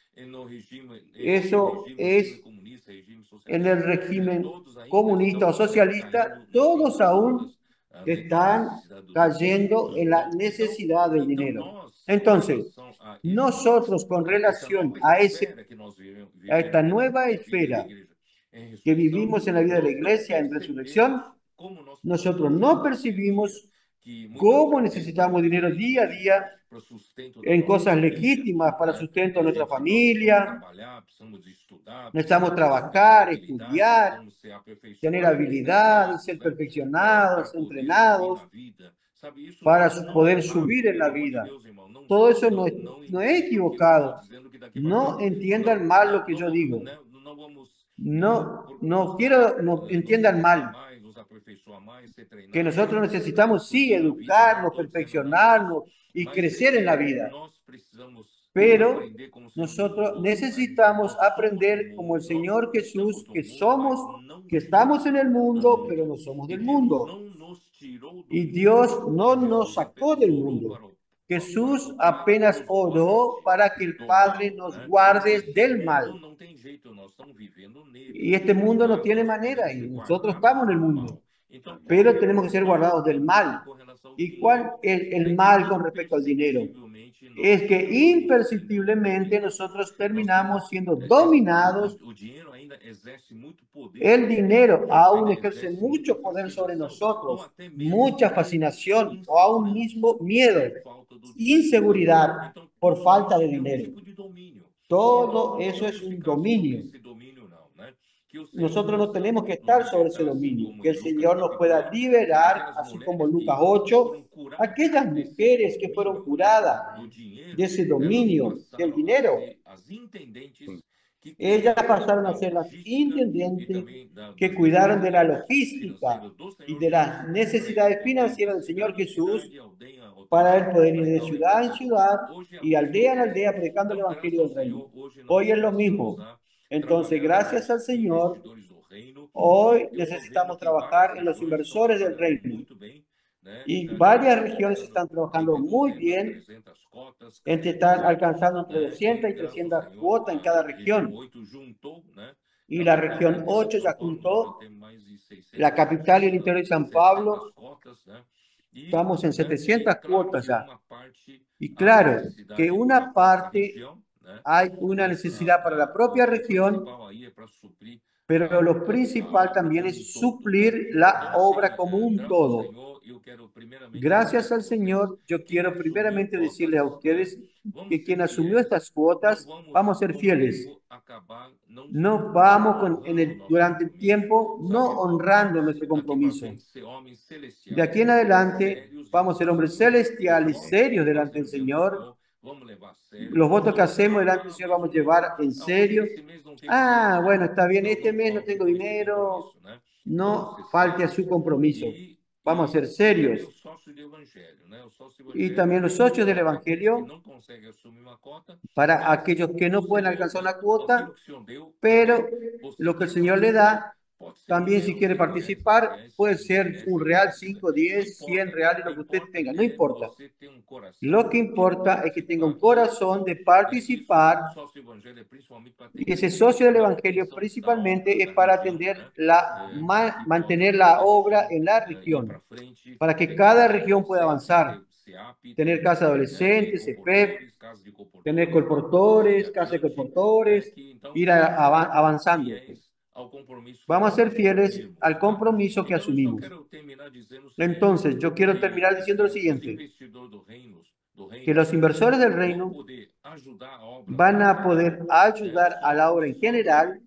Eso es en el régimen comunista o socialista. Todos aún están cayendo en la necesidad del dinero. Entonces, nosotros con relación a, ese, a esta nueva esfera que vivimos en la vida de la iglesia en resurrección, nosotros no percibimos cómo necesitamos dinero día a día en cosas legítimas para sustento de nuestra familia. Necesitamos trabajar, estudiar, tener habilidades, ser perfeccionados, entrenados para poder subir en la vida. Todo eso no es, no es equivocado. No entiendan mal lo que yo digo. No, no quiero, no entiendan mal. Que nosotros necesitamos, sí, educarnos, perfeccionarnos y crecer en la vida. Pero nosotros necesitamos aprender como el Señor Jesús, que somos, que estamos en el mundo, pero no somos del mundo. Y Dios no nos sacó del mundo. Jesús apenas oró para que el Padre nos guarde del mal. Y este mundo no tiene manera, y nosotros estamos en el mundo, pero tenemos que ser guardados del mal. ¿Y cuál es el mal con respecto al dinero? Es que imperceptiblemente nosotros terminamos siendo dominados. El dinero aún ejerce mucho poder sobre nosotros, mucha fascinación o aún mismo miedo, inseguridad por falta de dinero. Todo eso es un dominio. Nosotros no tenemos que estar sobre ese dominio. Que el Señor nos pueda liberar, así como Lucas ocho, aquellas mujeres que fueron curadas de ese dominio del dinero. Ellas pasaron a ser las intendentes que cuidaron de la logística y de las necesidades financieras del Señor Jesús para él poder ir de ciudad en ciudad y aldea en aldea predicando el Evangelio del Reino. Hoy es lo mismo. Entonces, gracias al Señor, hoy necesitamos trabajar en los inversores del reino. Y varias regiones están trabajando muy bien, entre están alcanzando entre doscientas y trescientas cuotas en cada región. Y la región ocho ya juntó la capital y el interior de San Pablo. Estamos en setecientas cuotas ya. Y claro, que una parte hay una necesidad para la propia región, pero lo principal también es suplir la obra como un todo. Gracias al Señor, yo quiero primeramente decirle a ustedes que quien asumió estas cuotas, vamos a ser fieles. No vamos con, en el, durante el tiempo no honrando nuestro compromiso. De aquí en adelante vamos a ser hombres celestiales, serios delante del Señor. Los votos que hacemos delante del Señor vamos a llevar en serio. Ah, bueno, está bien, este mes no tengo dinero. No falte a su compromiso. Vamos a ser serios. Y también los socios del Evangelio, para aquellos que no pueden alcanzar una cuota, pero lo que el Señor le da, también si quiere participar, puede ser un real, cinco, diez, cien reales, lo que usted tenga, no importa. Lo que importa es que tenga un corazón de participar, y ese socio del Evangelio principalmente es para atender la, ma, mantener la obra en la región, para que cada región pueda avanzar, tener casa de adolescentes, C P E P, tener colportores, casa de colportores, ir a, a, avanzando. Vamos a ser fieles al compromiso que asumimos. Entonces, yo quiero terminar diciendo lo siguiente, que los inversores del reino van a poder ayudar a la obra en general.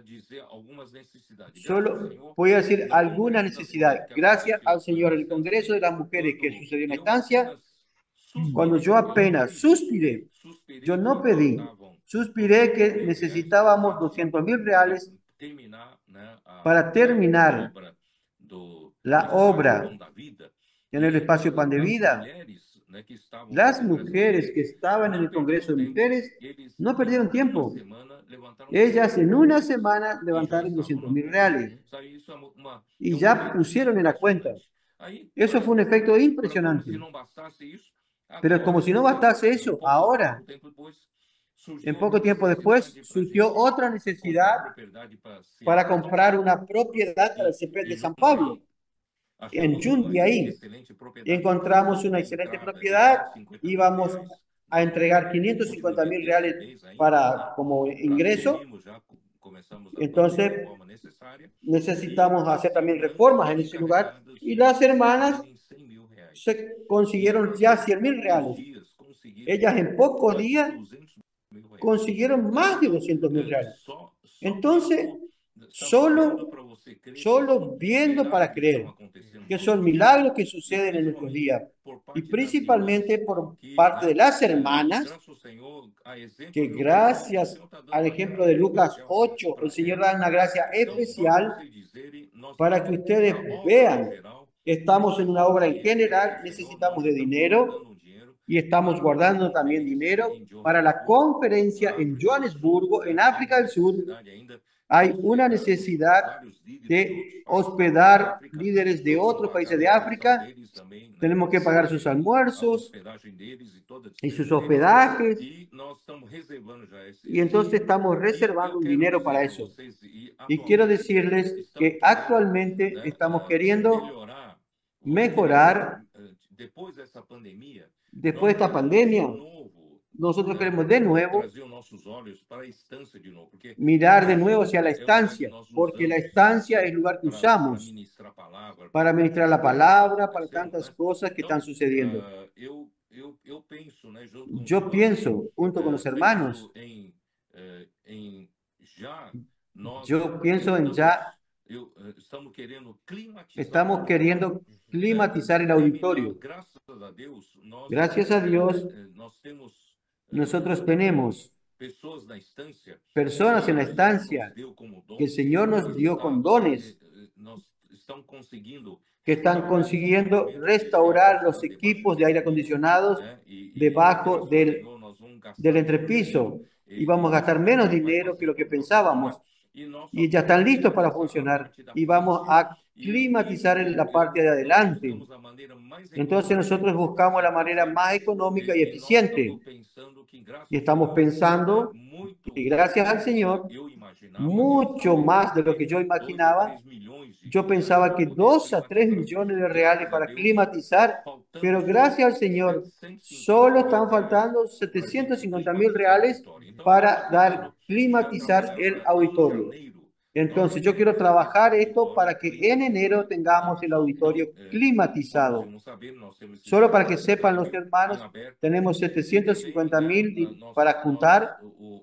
Solo voy a decir alguna necesidad. Gracias al Señor, el Congreso de las Mujeres que sucedió en la estancia, cuando yo apenas suspiré, yo no pedí, suspiré que necesitábamos doscientos mil reales para terminar la obra en el espacio Pan de Vida. Las mujeres que estaban en el Congreso de Mujeres no perdieron tiempo. Ellas en una semana levantaron doscientos mil reales y ya pusieron en la cuenta. Eso fue un efecto impresionante. Pero como si no bastase eso, ahora, en poco tiempo después, surgió otra necesidad para comprar una propiedad para el C P E de San Pablo, en Jundiaí. Encontramos una excelente propiedad y vamos a entregar quinientos cincuenta mil reales para, como ingreso. Entonces, necesitamos hacer también reformas en ese lugar. Y las hermanas se consiguieron ya cien mil reales. Ellas en pocos días consiguieron más de doscientos mil reales. Entonces, solo, solo viendo para creer, que son milagros que suceden en nuestros días, y principalmente por parte de las hermanas, que gracias al ejemplo de Lucas ocho, el Señor da una gracia especial para que ustedes vean que estamos en una obra en general, necesitamos de dinero, y estamos guardando también dinero para la conferencia en Johannesburgo, en África del Sur. Hay una necesidad de hospedar líderes de otros países de África. Tenemos que pagar sus almuerzos y sus hospedajes. Y entonces estamos reservando un dinero para eso. Y quiero decirles que actualmente estamos queriendo mejorar. Después de esta pandemia, nosotros queremos de nuevo mirar de nuevo hacia la estancia, porque la estancia es el lugar que usamos para ministrar la palabra, para tantas cosas que están sucediendo. Yo pienso, junto con los hermanos, yo pienso en ya, estamos queriendo climatizar el auditorio. Gracias a Dios, nosotros tenemos personas en la estancia que el Señor nos dio con dones, que están consiguiendo restaurar los equipos de aire acondicionados debajo del, del entrepiso, y vamos a gastar menos dinero que lo que pensábamos, y ya están listos para funcionar, y vamos a climatizar en la parte de adelante. Entonces nosotros buscamos la manera más económica y eficiente, y estamos pensando que gracias al Señor, mucho más de lo que yo imaginaba. Yo pensaba que dos a tres millones de reales para climatizar, pero gracias al Señor, solo están faltando setecientos cincuenta mil reales para dar, climatizar el auditorio. Entonces, yo quiero trabajar esto para que en enero tengamos el auditorio climatizado. Solo para que sepan los hermanos, tenemos setecientos cincuenta mil para juntar.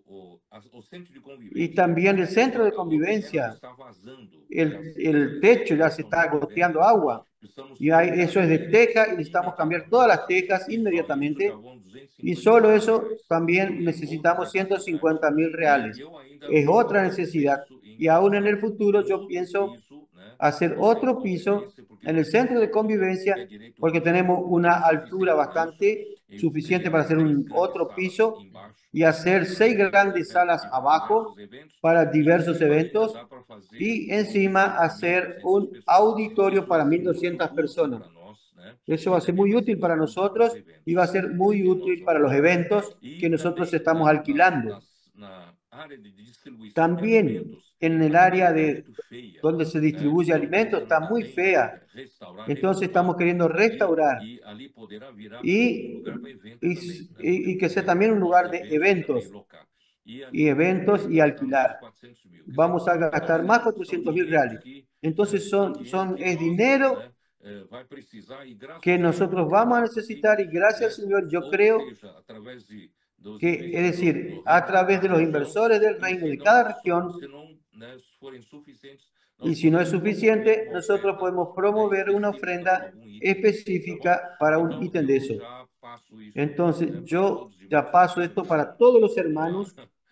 Y también el centro de convivencia. El, el techo ya se está goteando agua. Y hay, eso es de teja y necesitamos cambiar todas las tejas inmediatamente. Y solo eso también necesitamos ciento cincuenta mil reales. Es otra necesidad. Y aún en el futuro yo pienso hacer otro piso en el centro de convivencia porque tenemos una altura bastante suficiente para hacer un otro piso y hacer seis grandes salas abajo para diversos eventos y encima hacer un auditorio para mil doscientas personas. Eso va a ser muy útil para nosotros y va a ser muy útil para los eventos que nosotros estamos alquilando. También en el área de donde se distribuye alimentos está muy fea. Entonces estamos queriendo restaurar y, y, y, y que sea también un lugar de eventos y eventos y alquilar. Vamos a gastar más cuatrocientos mil reales. Entonces son, son, es dinero que nosotros vamos a necesitar y gracias al Señor yo creo que, es decir, a través de los inversores del reino de cada región, y si no es suficiente, nosotros podemos promover una ofrenda específica para un ítem de eso. Entonces, yo ya paso esto para todos los hermanos,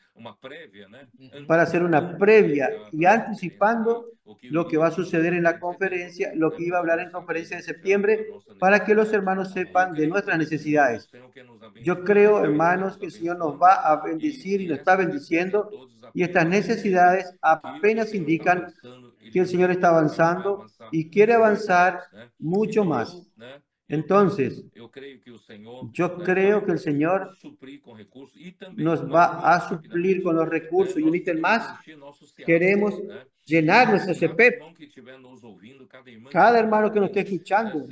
para hacer una previa y anticipando lo que va a suceder en la conferencia, lo que iba a hablar en conferencia de septiembre, para que los hermanos sepan de nuestras necesidades. Yo creo, hermanos, que el Señor nos va a bendecir y nos está bendiciendo, y estas necesidades apenas indican que el Señor está avanzando y quiere avanzar mucho más. Entonces, yo creo que el Señor nos va a suplir con los recursos. Y un ítem más, queremos llenar nuestro C P E P. Cada hermano que nos esté escuchando,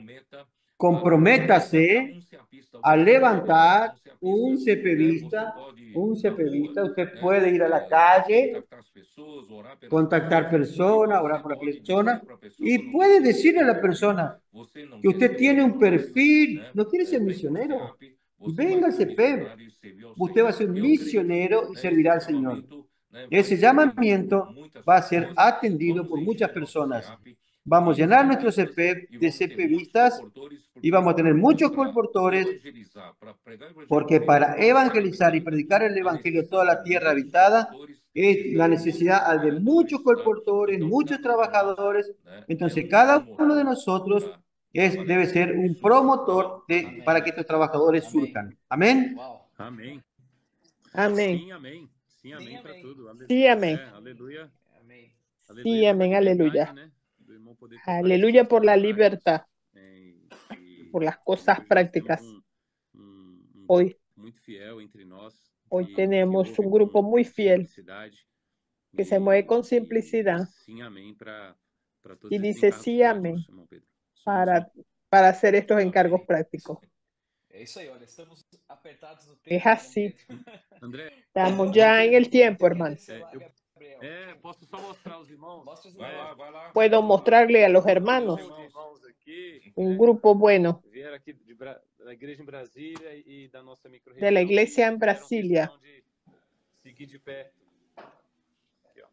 comprométase a levantar un CPVista, un CPVista. Usted puede ir a la calle, contactar personas, orar por la persona, y puede decirle a la persona que usted tiene un perfil, no quiere ser misionero, venga al C P E P. Usted va a ser misionero y servirá al Señor. Ese llamamiento va a ser atendido por muchas personas. Vamos a llenar nuestro C P E P de CPVistas y vamos a tener muchos colportores, porque para evangelizar y predicar el evangelio a toda la tierra habitada es la necesidad de muchos colportores, muchos trabajadores. Entonces cada uno de nosotros es, debe ser un promotor de, para que estos trabajadores surjan. Amén. Amém. Amén. Sim, amém. Sim, amém para tudo. Ale- Sí, amén. É, aleluia. Amém. Aleluia Sí, pela amén, liberdade, aleluya. né? Do irmão poder Aleluya por la compartilhar suas libertad, práticas, é, e- por las e cosas hoje nós prácticas. temos um- um- um Hoy, grupo muito fiel entre nós, hoy que- que tenemos ouve un grupo com muy fiel simplicidade que se e- mueve con e- simplicidad e sim, amém para para todos y esses dice encargos sí, práticos, amén, irmão Pedro. Somos para, para hacer estos encargos Amém. prácticos. É isso aí, olha, estamos apertados no tempo. Es así. irmão Pedro. André, Estamos ya en el tiempo, Você quer hermano. descer lá, É, eu- Gabriel? é, posso só mostrar os irmãos? Mostra os Vai irmãos. lá, vai lá. Puedo mostrarle a los hermanos Os irmãos aqui, un grupo bueno vieram aqui de Bra- da igreja em Brasília e da nossa micro de la iglesia en Brasilia. de seguir de perto. Aqui, ó.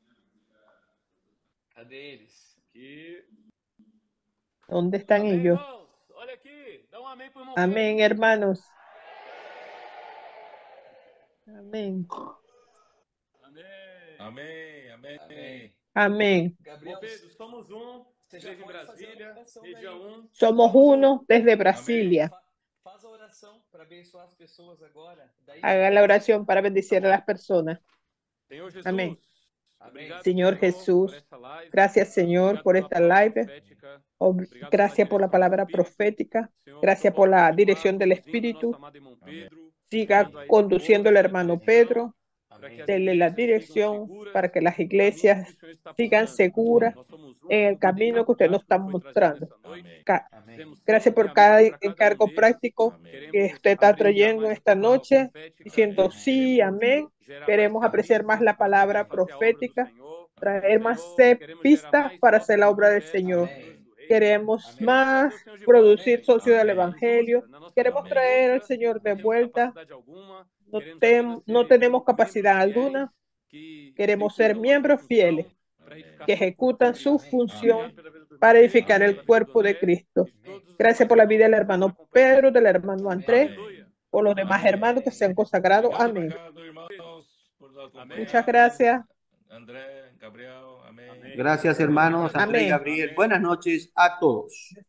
Cadê eles? Aqui. ¿Dónde están Amém, ellos? irmãos. Olha aqui. Dá um amém pro irmão Amén, Pedro. hermanos. Amén. Amém. Amém, amém. Amém. Amén. Gabriel, Irmão Pedro, somos um. você já Igreja em pode fazer a Brasília, oração região daí. um. Somos uno desde Brasilia. Fa- Faz a oração para abençoar as pessoas agora. Daí Haga la oración para bendecir a las personas. Senhor Jesus. Amém. Obrigado, Señor por Jesús, esta live. gracias, Señor, Obrigado por pela esta palavra live. profética. Ob- Obrigado Gracias por la pela palabra direção do Espírito. profética. Senhor, Gracias que por possa la continuar dirección del conduzindo Espíritu. nosso amado irmão Pedro, Siga dando a ele conduciendo al força, hermano direção, Pedro. para que as Dele la igrejas sigam dirección seguras para que las no caminho iglesias que o Senhor está sigan apontando. seguras Nós somos um en el por cada camino que usted nos está encargo que foi trazido mostrando. esta noite. Amém. Ca- Amém. Dizemos Gracias sim e por amém cada para cada um encargo deles. práctico Amém. que Queremos usted está apreciar trayendo mais esta esta palavra noche, profética. diciendo sí, Queremos amén. gerar Queremos mais apreciar más la carisma para poder palabra fazer a obra do profética. Senhor. traer más pistas para hacer la obra del Señor. Queremos más producir socios del Evangelio. Queremos traer al Señor de vuelta. No, tem, no tenemos capacidad alguna. Queremos ser miembros fieles que ejecutan su función para edificar el cuerpo de Cristo. Gracias por la vida del hermano Pedro, del hermano Andrés, por los demás hermanos que se han consagrado. Amén. Muchas gracias. Andrés, Gabriel, amén. Gracias, hermanos. Andrés y Gabriel. Buenas noches a todos.